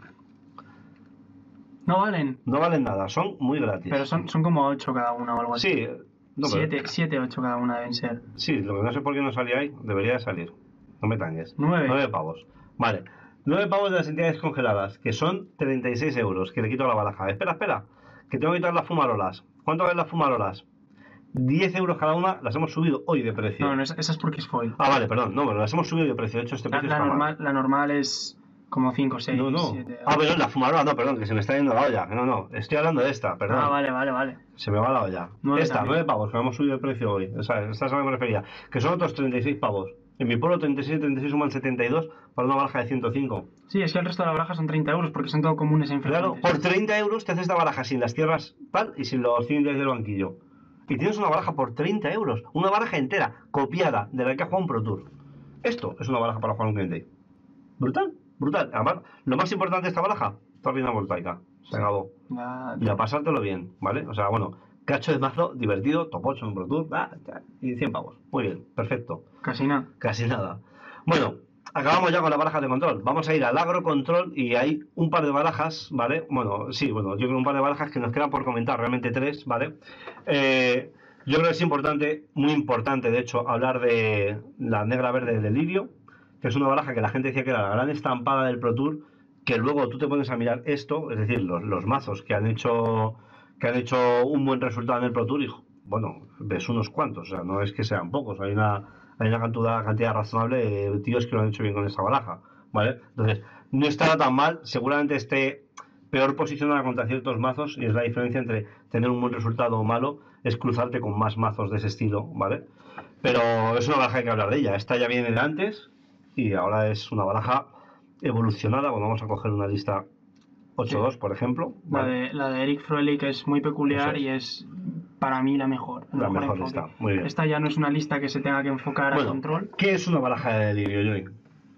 No valen, No valen nada, son muy gratis. pero son, son como ocho cada una o algo así. Sí, no, pero- siete, siete, ocho cada una deben ser. Sí, lo que no sé por qué no salía ahí, debería de salir. No me tangues. Nueve. Nueve pavos. Vale. Nueve pavos de las entidades congeladas, que son treinta y seis euros, que le quito a la baraja. Espera, espera, que tengo que quitar las fumarolas. ¿Cuánto valen las fumarolas? diez euros cada una, las hemos subido hoy de precio. No, no, esa, esa es porque es foil. Ah, vale, perdón, no, pero las hemos subido de precio. De hecho, este La, precio la está mal. normal, la normal es como cinco, seis, No, no. siete. Ah, perdón, la fumarola, no, perdón, que se me está yendo la olla. No, no, estoy hablando de esta, perdón. Ah, vale, vale, vale. Se me va la olla. Nueve Esta, también. nueve pavos, que hemos subido el precio hoy. O sea, esta es a la que me refería. Que son otros treinta y seis pavos. En mi pueblo treinta y seis, treinta y seis suman setenta y dos para una baraja de ciento cinco. Sí, es que el resto de la baraja son treinta euros porque son todo comunes e Claro, infrecuentes. por treinta euros te haces esta baraja sin las tierras tal y sin los cien del banquillo. Y tienes una baraja por treinta euros. Una baraja entera, copiada, de la que ha jugado un Pro Tour. Esto es una baraja para jugar un cliente. Brutal, brutal. Además, lo más importante de esta baraja, turbina voltaica. Se acabó. Ya- Y a pasártelo bien, ¿vale? O sea, bueno, cacho de mazo, divertido, top ocho en Pro Tour, ah, ah, y cien pavos. Muy bien, perfecto. Casi nada. Casi nada. Bueno, acabamos ya con las barajas de control. Vamos a ir al agro control y hay un par de barajas, ¿vale? Bueno, sí, bueno, yo creo un par de barajas que nos quedan por comentar, realmente tres, ¿vale? Eh, yo creo que es importante, muy importante, de hecho, hablar de la negra verde de Lirio, que es una baraja que la gente decía que era la gran estampada del Pro Tour, que luego tú te pones a mirar esto, es decir, los, los mazos que han hecho que han hecho un buen resultado en el Pro Tour y, bueno, ves unos cuantos, o sea, no es que sean pocos, hay una, hay una cantidad, cantidad razonable de tíos que lo han hecho bien con esta baraja, ¿vale? Entonces, no estará tan mal, seguramente esté peor posicionada contra ciertos mazos y es la diferencia entre tener un buen resultado o malo, es cruzarte con más mazos de ese estilo, ¿vale? Pero es una baraja que hay que hablar de ella, esta ya viene de antes y ahora es una baraja evolucionada, bueno, vamos a coger una lista ocho dos, por ejemplo. La ¿vale? de, la de Eric Froelich es muy peculiar Eso es. y es para mí la mejor. el La mejor enfoque. lista, muy bien. Esta ya no es una lista que se tenga que enfocar a Bueno, control. ¿qué es una baraja de delirio, Joey?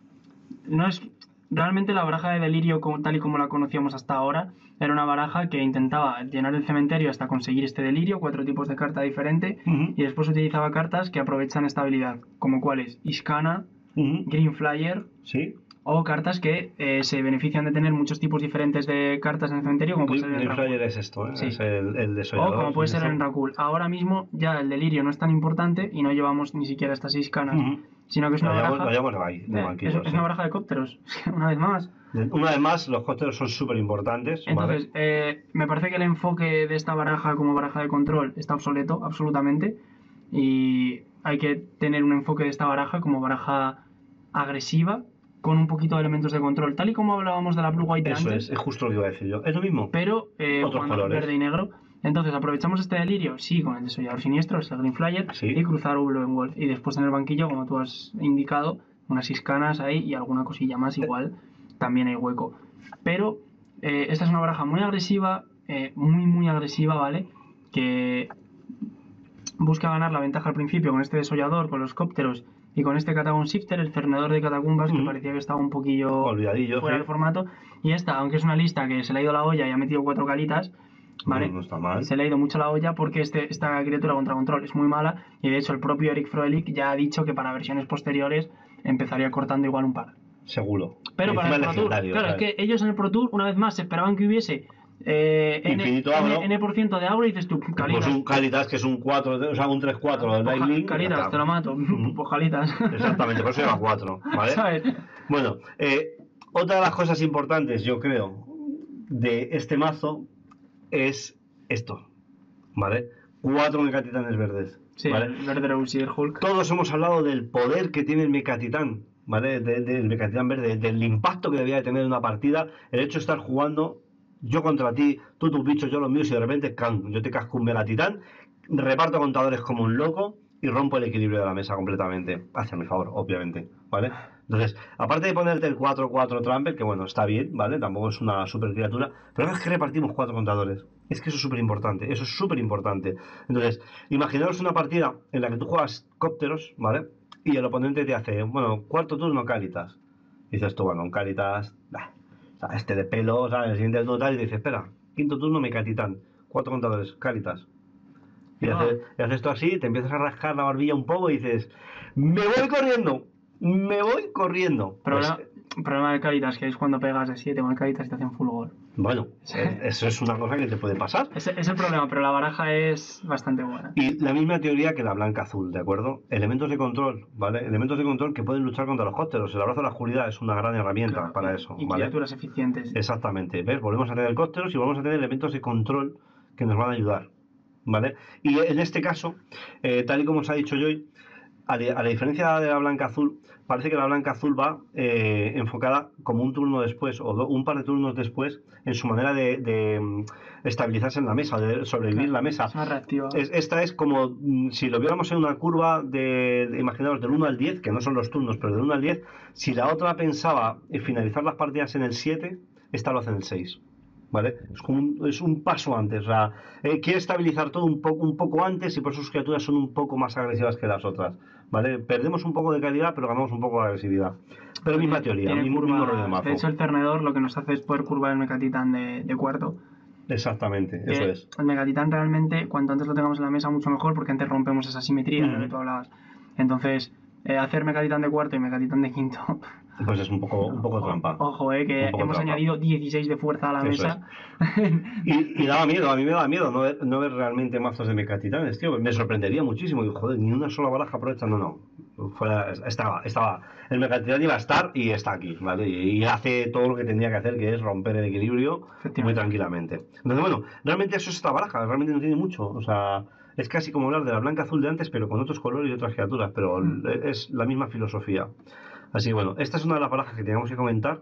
No es realmente la baraja de delirio como, tal y como la conocíamos hasta ahora. Era una baraja que intentaba llenar el cementerio hasta conseguir este delirio, cuatro tipos de carta diferente, Ujú. y después utilizaba cartas que aprovechan esta habilidad, como cuáles Iskana, Ujú. Green Flyer, ¿Sí? o cartas que eh, se benefician de tener muchos tipos diferentes de cartas en el cementerio, como puede ser el Green Rakul. Flyer es esto, ¿eh? Sí. Es el, el O desollador. como puede ser ¿es el eso? Rakul. Ahora mismo ya el delirio no es tan importante y no llevamos ni siquiera estas seis canas, Ujú. sino que es una Lo llevamos, baraja, lo llevamos de ahí, de eh, banquillo, es, es sí. una baraja de cópteros, una vez más. Una vez más, los cócteles son súper importantes. Entonces, eh, me parece que el enfoque de esta baraja como baraja de control está obsoleto, absolutamente. Y hay que tener un enfoque de esta baraja como baraja agresiva, con un poquito de elementos de control, tal y como hablábamos de la Blue White de Eso antes, es, es justo lo que iba a decir yo. Es lo mismo. pero eh, Otros jugando colores. verde y negro. Entonces, aprovechamos este delirio, sí, con el desollador siniestro, es el Green Flyer, Sí. y cruzar Blue and Wolf. Y después en el banquillo, como tú has indicado, unas iscanas ahí y alguna cosilla más, igual también hay hueco. Pero eh, esta es una baraja muy agresiva, eh, muy, muy agresiva, ¿vale? Que busca ganar la ventaja al principio con este desollador, con los cópteros y con este Catagon Shifter, el cernedor de catacumbas, que Ujú. parecía que estaba un poquillo Olvidadillo. fuera sí. del formato. Y esta, aunque es una lista que se le ha ido la olla y ha metido cuatro calitas, ¿vale? No, no está mal. Se le ha ido mucho la olla porque este, esta criatura contra control es muy mala y de hecho el propio Eric Froelich ya ha dicho que para versiones posteriores empezaría cortando igual un par. Seguro. Pero para el Encima Pro Tour, legendario, claro, es ¿sabes? que ellos en el Pro Tour una vez más se esperaban que hubiese eh, N, Infinito N, agro. N por ciento de agro y dices tú, calitas, Pues un Calitas que es un cuatro, o sea, un tres cuatro de pues, Lightning. calitas, ya está. te lo mato, Ujú. pues calitas. Exactamente, por eso lleva cuatro, ¿vale? ¿Sabes? Bueno, eh, otra de las cosas importantes, yo creo, de este mazo es esto, ¿vale? Cuatro Mecatitanes verdes. Sí, ¿vale? el Verderos y el Hulk. Todos hemos hablado del poder que tiene el Mecatitán, ¿vale? De, de, del Mecatitán verde, del impacto que debía de tener en una partida, el hecho de estar jugando yo contra ti, tú tus bichos, yo los míos, y de repente, can, yo te casco un Mecatitán, reparto contadores como un loco y rompo el equilibrio de la mesa completamente. Hacia mi favor, obviamente, ¿vale? Entonces, aparte de ponerte el cuatro cuatro Trample, que bueno, está bien, ¿vale? Tampoco es una super criatura, pero es que repartimos cuatro contadores. Es que eso es súper importante, eso es súper importante. Entonces, imaginaros una partida en la que tú juegas Cópteros, ¿vale? Y el oponente te hace, bueno, cuarto turno Cálitas. Dices tú, bueno, un Cálitas, bah, este de pelo, ¿sabes? El siguiente turno tal, y dices, espera, quinto turno Mecatitán, cuatro contadores, Cálitas. Y, No. haces, y haces esto así, te empiezas a rascar la barbilla un poco y dices, me voy corriendo, me voy corriendo. Problema, Pues, problema de Caritas, que es cuando pegas de siete con Caritas y te hacen full gol. bueno, Sí. eso es una cosa que te puede pasar. Ese es el problema, pero la baraja es bastante buena. Y la misma teoría que la blanca azul, ¿de acuerdo? Elementos de control, ¿vale? Elementos de control que pueden luchar contra los cópteros. El abrazo de la oscuridad es una gran herramienta Claro, para y- eso, Y ¿vale? criaturas eficientes. Exactamente, ¿ves? Volvemos a tener cópteros y volvemos a tener elementos de control que nos van a ayudar, ¿vale? Y en este caso, eh, tal y como os ha dicho Joy, a, de- a la diferencia de la blanca azul, parece que la blanca azul va eh, enfocada como un turno después o do- un par de turnos después en su manera de, de, mm, estabilizarse en la mesa, de sobrevivir Claro, en la mesa. Es más reactiva. Es- esta es como mm, si lo viéramos en una curva de, de- imaginaos, del uno al diez, que no son los turnos, pero del uno al diez, si la otra pensaba en finalizar las partidas en el siete, esta lo hace en el seis. ¿Vale? Es, como un, es un paso antes, o sea, eh, quiere estabilizar todo un, po un poco antes y por eso sus criaturas son un poco más agresivas que las otras, ¿vale? Perdemos un poco de calidad, pero ganamos un poco de agresividad. Pero misma teoría, Tiene mismo, mismo curvas- rollo de mazo. De hecho, el Cernedor lo que nos hace es poder curvar el Mecatitán de, de cuarto. Exactamente, Que eso es. El Megatitán realmente, cuanto antes lo tengamos en la mesa, mucho mejor, porque antes rompemos esa simetría de la que Ujú. tú hablabas. Entonces, eh, hacer Megatitán de cuarto y Megatitán de quinto. Pues es un poco, un poco trampa. Ojo, eh, que Un poco hemos trampa. añadido dieciséis de fuerza a la Eso mesa. Y, y daba miedo, a mí me daba miedo no ver, no ver realmente mazos de Mecatitanes, tío. Me sorprendería muchísimo. Y, joder, ni una sola baraja aprovecha, no, no. Fuera, estaba, estaba. El Mecatitán iba a estar y está aquí, ¿vale? Y, y hace todo lo que tenía que hacer, que es romper el equilibrio muy Efectivamente. tranquilamente. Entonces, bueno, realmente eso es esta baraja, realmente no tiene mucho. O sea, es casi como hablar de la blanca azul de antes, pero con otros colores y otras criaturas, pero Mm. es la misma filosofía. Así que bueno, esta es una de las barajas que teníamos que comentar.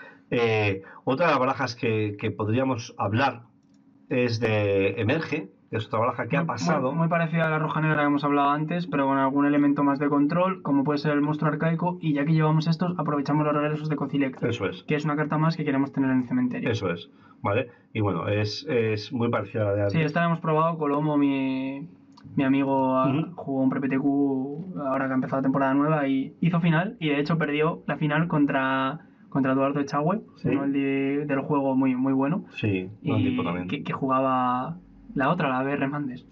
Eh, otra de las barajas que, que podríamos hablar es de Emerge, que es otra baraja que ha Muy- pasado. Muy, muy parecida a la roja negra que hemos hablado antes, pero con algún elemento más de control, como puede ser el monstruo arcaico. Y ya que llevamos estos, aprovechamos los regresos de Cocilector, Eso es, que es una carta más que queremos tener en el cementerio. eso es, ¿vale? Y bueno, es, es muy parecida a la de antes. Sí, esta la hemos probado. Colomo, mi, mi amigo, ah, Ujú. jugó un pre-P T Q ahora que ha empezado la temporada nueva y hizo final. Y de hecho perdió la final contra, contra Eduardo Echagüe, Sí. uno de- del juego muy, muy bueno. Sí, buen Y tipo también. que, que jugaba la otra, la B R Mandes.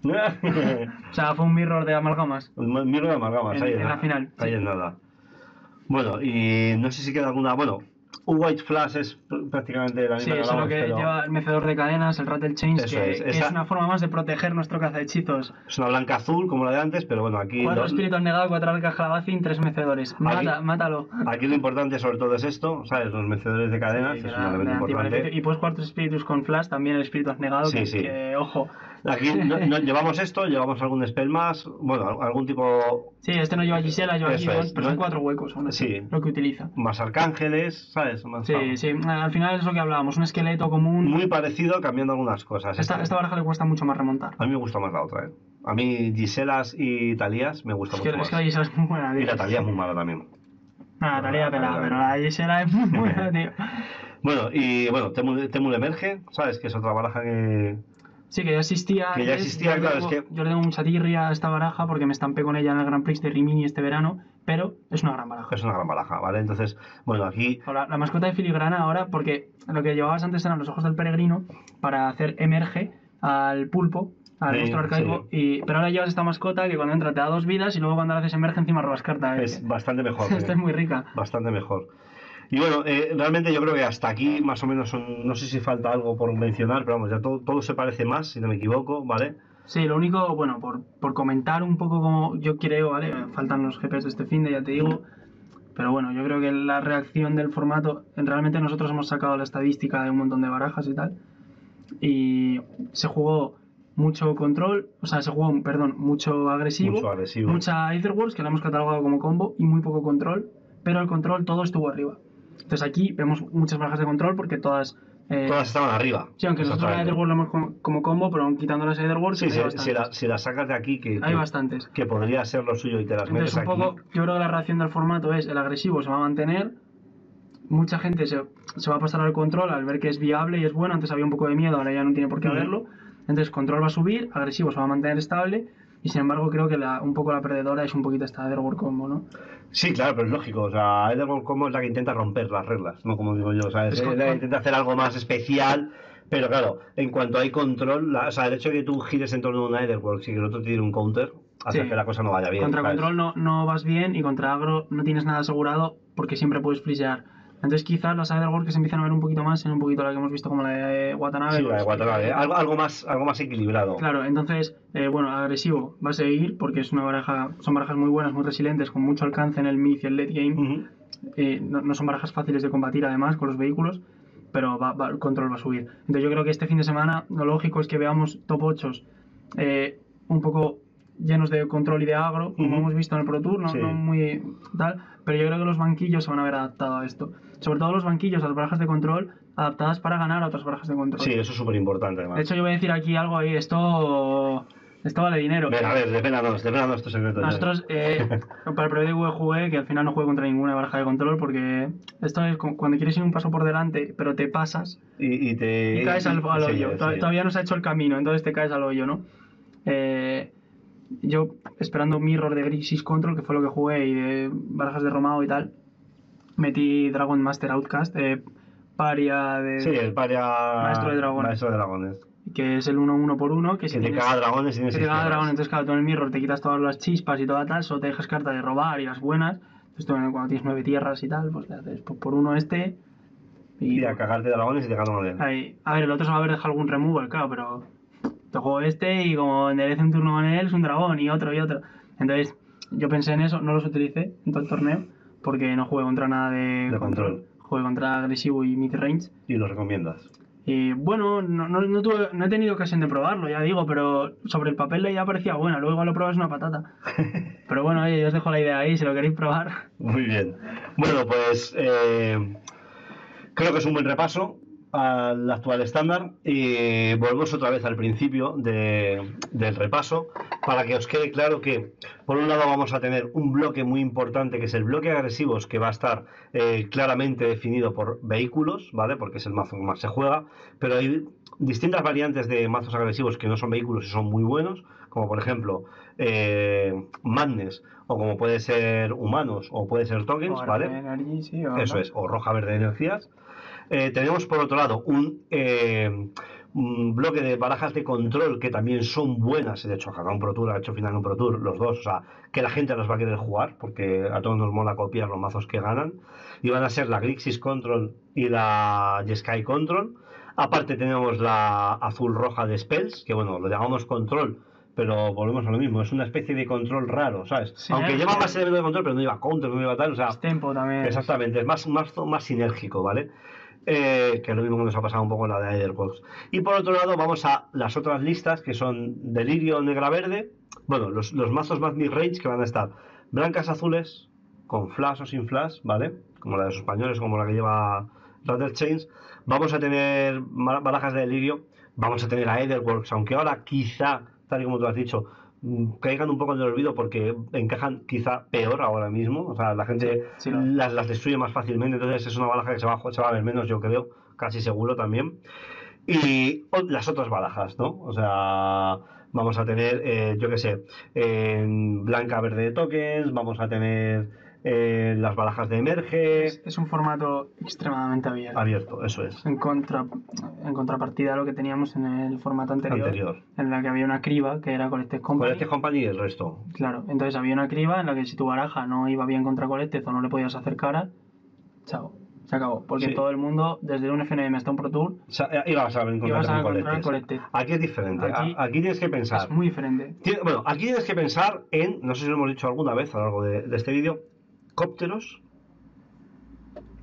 O sea, fue un mirror de amalgamas. Miro de amalgamas, En- ahí en la nada, final, ahí sí. en nada. Bueno, y no sé si queda alguna. Bueno, un White Flash es pr- prácticamente la Sí, misma que eso es lo hablamos, que pero lleva el mecedor de cadenas, el Rattle Chains, Eso que, es, que esa- es una forma más de proteger nuestro cazahechizos. es una blanca azul como la de antes, pero bueno, aquí Cuatro lo, espíritus negados, cuatro arcas calabacín, tres mecedores. Mata, Aquí- mátalo. aquí lo importante sobre todo es esto, ¿sabes? Los mecedores de cadenas, Sí, que es da- un elemento da importante. antimaleficio. Y puedes jugar tus espíritus con flash, también el espíritu negado, Sí, que, sí. que, ojo. Aquí no, no- llevamos esto, llevamos algún spell más, bueno, al- algún tipo Sí, este no lleva Gisela, lleva Eso Gideon, es, pero no- son cuatro huecos, aún así, Sí. lo que utiliza. más arcángeles, ¿sabes? Más- Sí, sí, al final es lo que hablábamos, un esqueleto común. Muy parecido, cambiando algunas cosas. Esta, Este- esta baraja le cuesta mucho más remontar. A mí me gusta más la otra, ¿eh? A mí Giselas y Talías me gusta Es que, mucho es que más. la Gisela es muy buena, Y tío. la Talía es muy mala también. No, la tarea la pelada, Talía- pero la Gisela es muy buena, tío. Bueno, y bueno, Temul, Temul Emerge, ¿sabes? Que es otra baraja que... Sí, que ya existía. Que ya antes. existía, Yo le claro, tengo- es que- Yo le tengo mucha tirria a esta baraja porque me estampé con ella en el Grand Prix de Rimini este verano, pero es una gran baraja. es una gran baraja, ¿vale? Entonces, bueno, aquí... O La, la mascota de filigrana ahora, porque lo que llevabas antes eran los ojos del peregrino para hacer emerge al pulpo, al Sí, monstruo arcaico, y, pero ahora llevas esta mascota que cuando entra te da dos vidas y luego cuando la haces emerge encima robas carta. ¿eh? Es bastante mejor. Esta ¿eh? es muy rica. Bastante mejor. Y bueno, eh, realmente yo creo que hasta aquí más o menos son, no sé si falta algo por mencionar, pero vamos, ya todo, todo se parece más, si no me equivoco, ¿vale? Sí, lo único, bueno, por, por comentar un poco como yo creo, ¿vale? Faltan los G Ps de este fin de, ya te digo, Pero bueno, yo creo que la reacción del formato, realmente nosotros hemos sacado la estadística de un montón de barajas y tal, y se jugó mucho control, o sea, se jugó, perdón, mucho agresivo, Mucho agresivo. mucha Etherworks, que la hemos catalogado como combo, y muy poco control, pero el control todo estuvo arriba. Entonces aquí vemos muchas barajas de control porque todas... Eh, Todas estaban arriba. sí, aunque nosotros la Etherworks la hemos como, como combo, pero aún quitando las Etherworks, Sí, hay si, bastantes. si, la, si la sacas de aquí, que, Hay que, bastantes. que podría ser lo suyo y te las Entonces, metes un poco, aquí. yo creo que la reacción del formato es el agresivo se va a mantener, mucha gente se, se va a pasar al control al ver que es viable y es bueno, antes había un poco de miedo, ahora ya no tiene por qué Ujú. haberlo, entonces control va a subir, agresivo se va a mantener estable, y sin embargo creo que la, un poco la perdedora es un poquito esta Etherworld combo, ¿no? Sí, claro, pero es lógico. O sea, Etherworld Combo es la que intenta romper las reglas, no como digo yo. O sea, es, Es es con- la que con- intenta hacer algo más especial. Pero claro, en cuanto hay control, la- o sea, el hecho de que tú gires en torno a una Etherworld y que el otro te tire un counter, hace Sí. que la cosa no vaya bien. Contra ¿sabes? control no, no vas bien y contra agro no tienes nada asegurado porque siempre puedes frisear. Entonces quizás las Etherworld que se empiezan a ver un poquito más en un poquito la que hemos visto como la de Watanabe. Sí, la de pues, Watanabe, eh, algo, algo, más, algo más equilibrado. Claro, entonces, eh, bueno, agresivo va a seguir porque es una baraja, son barajas muy buenas, muy resilientes, con mucho alcance en el mid y el late game. Ujú. Eh, no, no son barajas fáciles de combatir además con los vehículos, pero va, va- el control va a subir. Entonces yo creo que este fin de semana lo lógico es que veamos top ocho eh, un poco llenos de control y de agro, como Ujú. hemos visto en el Pro Tour, no, Sí. no muy tal, pero yo creo que los banquillos se van a ver adaptados a esto. Sobre todo los banquillos, las barajas de control, adaptadas para ganar a otras barajas de control. Sí, eso es súper importante además. De hecho, yo voy a decir aquí algo ahí, esto, esto vale dinero. Venga, a ver, desvélanos, desvélanos tu secreto. Nosotros, eh, para el Pro D V jugué, que al final no jugué contra ninguna baraja de control, porque esto es como cuando quieres ir un paso por delante, pero te pasas Y, y te... y caes al, al sí, hoyo. sí. Tod- Todavía no se ha hecho el camino, entonces te caes al hoyo, ¿no? Eh, yo, esperando Mirror de Grixis Control, que fue lo que jugué, y de barajas de Romao y tal, metí Dragon Master Outcast, eh, paria de... Sí, el paria... Maestro de dragones. Maestro de dragones. que es el uno uno por uno, que, Que si te tienes- caga dragones y tienes que te seis caga tierras. dragón, entonces claro, tú en el mirror te quitas todas las chispas y toda tal, solo te dejas carta de robar y las buenas, entonces tú cuando tienes nueve tierras y tal, pues le haces por, por uno este y... Y a cagarte de dragones y te gana uno de él. ahí. A ver, el otro se va a haber dejado algún removal, claro, pero te juego este y como enderece un turno con él es un dragón y otro y otro. Entonces yo pensé en eso, no los utilicé en todo el torneo, porque no jugué contra nada de, De control. Jugué contra agresivo y mid-range. Y lo recomiendas. Y bueno, no, no, no, tuve- no he tenido ocasión de probarlo, ya digo, pero sobre el papel la idea parecía buena, luego igual lo pruebas una patata. Pero bueno, oye, yo os dejo la idea ahí, si lo queréis probar. Muy bien. Bueno, pues eh, creo que es un buen repaso al actual estándar y volvemos otra vez al principio de- del repaso para que os quede claro que por un lado vamos a tener un bloque muy importante que es el bloque agresivos, que va a estar eh, claramente definido por vehículos, ¿vale? Porque es el mazo que más se juega, pero hay distintas variantes de mazos agresivos que no son vehículos y son muy buenos, como por ejemplo eh, Madness, o como puede ser humanos, o puede ser tokens, O ¿vale? Energy, sí, o Eso no. es, o roja verde de energías. Eh, tenemos por otro lado un, eh, un bloque de barajas de control que también son buenas. De hecho, acá un Pro Tour, ha hecho final un Pro Tour, los dos. O sea, que la gente las va a querer jugar porque a todos nos mola copiar los mazos que ganan. Y van a ser la Grixis Control y la Jeskai Control. Aparte, tenemos la azul roja de Spells, que bueno, lo llamamos control. Pero volvemos a lo mismo, es una especie de control raro, ¿sabes? Sí, Aunque ¿eh? lleva más elemento de control, pero no lleva counter, no lleva tal, o sea, Tempo también. exactamente, es más, más, más sinérgico, ¿vale? Eh, que es lo mismo que nos ha pasado un poco en la de Etherbox. Y por otro lado, vamos a las otras listas que son Delirio Negra Verde. Bueno, los, los mazos más mid-range que van a estar blancas azules, con flash o sin flash, ¿vale? Como la de los españoles, como la que lleva Rattle Chains. Vamos a tener ma- barajas de Delirio. Vamos a tener a Etherworks, aunque ahora quizá, tal y como tú has dicho, mm, caigan un poco en el olvido porque encajan quizá peor ahora mismo. O sea, la gente Sí, sí, lo- las, las destruye más fácilmente, entonces es una baraja que se va, a- se va a ver menos, yo creo, casi seguro también. Y o- las otras barajas, ¿no? O sea, vamos a tener, eh, yo qué sé, en blanca verde de tokens, vamos a tener eh, las barajas de emerge, Es, es un formato extremadamente abierto. abierto, eso es, En, contra, en contrapartida a lo que teníamos en el formato anterior, anterior. en la que había una criba, que era Collected Company. Collected Company y el resto. Claro, entonces había una criba en la que si tu baraja no iba bien contra Collected o no le podías hacer cara, chao, se acabó. Porque Sí. todo el mundo, desde un F N M hasta un Pro Tour, O sea, ibas a encontrar ibas a con encontrar Collected. Collected. Aquí es diferente, Aquí a- aquí tienes que pensar. Es muy diferente. Tiene- Bueno, aquí tienes que pensar en, no sé si lo hemos dicho alguna vez a lo largo de, de este vídeo, cópteros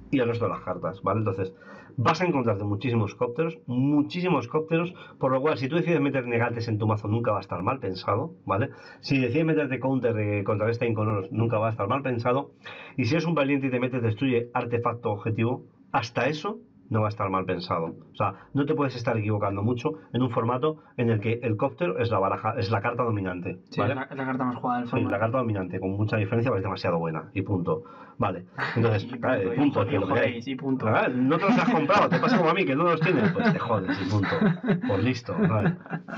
y el resto de las cartas, ¿vale? Entonces, vas a encontrarte muchísimos cópteros, muchísimos cópteros, por lo cual, si tú decides meter negates en tu mazo, nunca va a estar mal pensado, ¿vale? Si decides meterte counter de contra este incolores, nunca va a estar mal pensado. Y si eres un valiente y te metes destruye artefacto objetivo, hasta eso no va a estar mal pensado. O sea, no te puedes estar equivocando mucho en un formato en el que el cóptero es la baraja, es la carta dominante. Sí, ¿vale? es, la, es la carta más jugada del Sí, formato. la carta dominante, con mucha diferencia, pero es demasiado buena. Y punto. Vale. Entonces, Y punto, vale, y punto, jo- que y lo que hay. jodéis, y punto. Ah, no te los has comprado, te pasa como a mí, que no los tienes, pues te jodes, y punto. Por listo. Vale.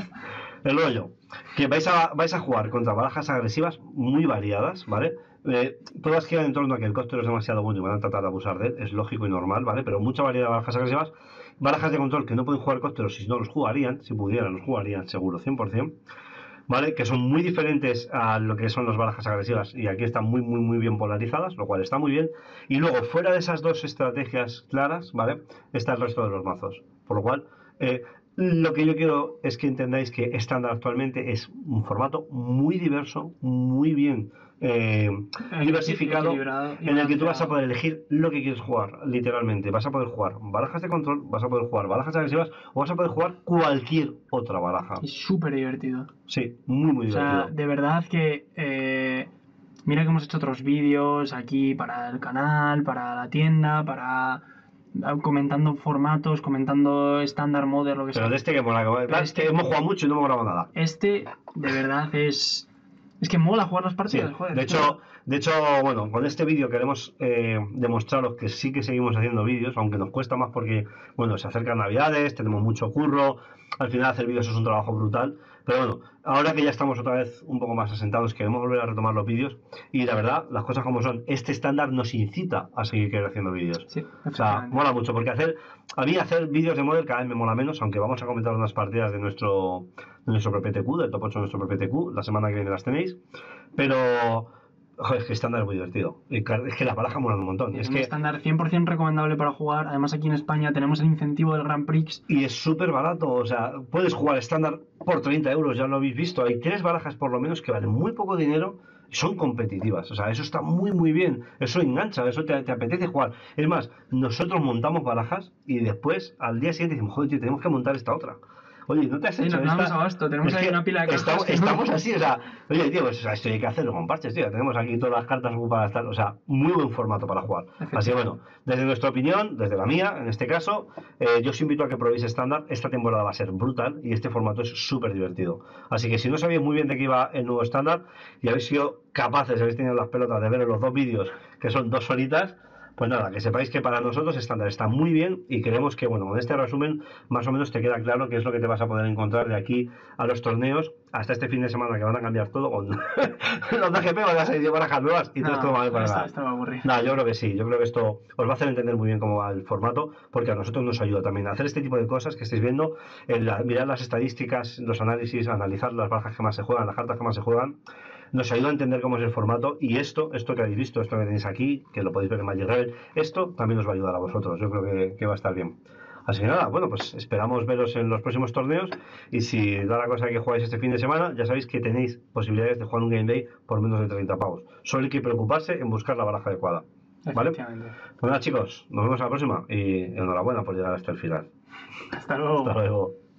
El rollo, que vais a, vais a jugar contra barajas agresivas muy variadas, ¿vale? Eh, todas giran en torno a que el cóctel es demasiado bueno y van a tratar de abusar de él, es lógico y normal, ¿vale? Pero mucha variedad de barajas agresivas, barajas de control que no pueden jugar cóctelos, si no los jugarían, si pudieran los jugarían seguro, cien por cien, ¿vale? Que son muy diferentes a lo que son las barajas agresivas y aquí están muy, muy, muy bien polarizadas, lo cual está muy bien. Y luego, fuera de esas dos estrategias claras, ¿vale? Está el resto de los mazos, por lo cual... Eh, lo que yo quiero es que entendáis que estándar actualmente es un formato muy diverso, muy bien eh, diversificado, en el que tú vas a poder elegir lo que quieres jugar, literalmente. Vas a poder jugar barajas de control, vas a poder jugar barajas agresivas o vas a poder jugar cualquier otra baraja. Es súper divertido. Sí, muy, muy divertido. O sea, de verdad que... Eh, mira que hemos hecho otros vídeos aquí para el canal, para la tienda, para... comentando formatos, comentando estándar, modern, lo que sea. Pero de este que mola, que, este, hemos jugado mucho y no hemos grabado nada. Este, de verdad, es... Es que mola jugar las partidas, sí. joder. De hecho, de hecho, bueno, con este vídeo queremos eh, demostraros que sí que seguimos haciendo vídeos, aunque nos cuesta más porque, bueno, se acercan Navidades, tenemos mucho curro, al final hacer vídeos es un trabajo brutal, pero bueno, ahora que ya estamos otra vez un poco más asentados, queremos volver a retomar los vídeos y la verdad, las cosas como son, este estándar nos incita a seguir haciendo vídeos. Sí, o sea, mola mucho, porque hacer, a mí hacer vídeos de Model cada vez me mola menos, aunque vamos a comentar unas partidas de nuestro, de nuestro P P T Q, del top ocho de nuestro P P T Q, la semana que viene las tenéis, pero... Joder, es que estándar es muy divertido. Es que las barajas molan un montón. Es, es un que estándar cien por cien recomendable para jugar. Además, aquí en España tenemos el incentivo del Grand Prix. Y es súper barato. O sea, puedes jugar estándar por treinta euros, ya lo habéis visto. Hay tres barajas por lo menos que valen muy poco dinero. Son competitivas. O sea, eso está muy, muy bien. Eso engancha, eso te, te apetece jugar. Es más, nosotros montamos barajas y después, al día siguiente, decimos, joder, tío, tenemos que montar esta otra. Oye, ¿no te has sí, hecho nos esta? Abasto. Tenemos es ahí que una pila de cartas. Estamos, estamos así, o sea, oye, tío, pues, o sea, esto hay que hacerlo con parches, tío. Tenemos aquí todas las cartas para estar, o sea, muy buen formato para jugar. Así que bueno, desde nuestra opinión, desde la mía, en este caso, eh, yo os invito a que probéis estándar. Esta temporada va a ser brutal y este formato es súper divertido. Así que si no sabéis muy bien de qué iba el nuevo estándar y habéis sido capaces, habéis tenido las pelotas de ver los dos vídeos, que son dos horitas, pues nada, que sepáis que para nosotros estándar está muy bien y creemos que, bueno, con este resumen más o menos te queda claro qué es lo que te vas a poder encontrar de aquí a los torneos hasta este fin de semana, que van a cambiar todo con los D G P, van a salir barajas nuevas y no, todo esto va a ir para nada. Esto va a aburrir. No, yo creo que sí, yo creo que esto os va a hacer entender muy bien cómo va el formato, porque a nosotros nos ayuda también a hacer este tipo de cosas que estáis viendo, el, mirar las estadísticas, los análisis, analizar las barajas que más se juegan, las cartas que más se juegan. Nos ayuda a entender cómo es el formato y esto, esto que habéis visto, esto que tenéis aquí, que lo podéis ver en Magic Rebel, esto también os va a ayudar a vosotros. Yo creo que, que va a estar bien. Así que nada, bueno, pues esperamos veros en los próximos torneos y si da la cosa que jugáis este fin de semana, ya sabéis que tenéis posibilidades de jugar un Game Day por menos de treinta pavos. Solo hay que preocuparse en buscar la baraja adecuada. ¿Vale? Pues nada, chicos, nos vemos a la próxima y enhorabuena por llegar hasta el final. Hasta luego. Hasta luego.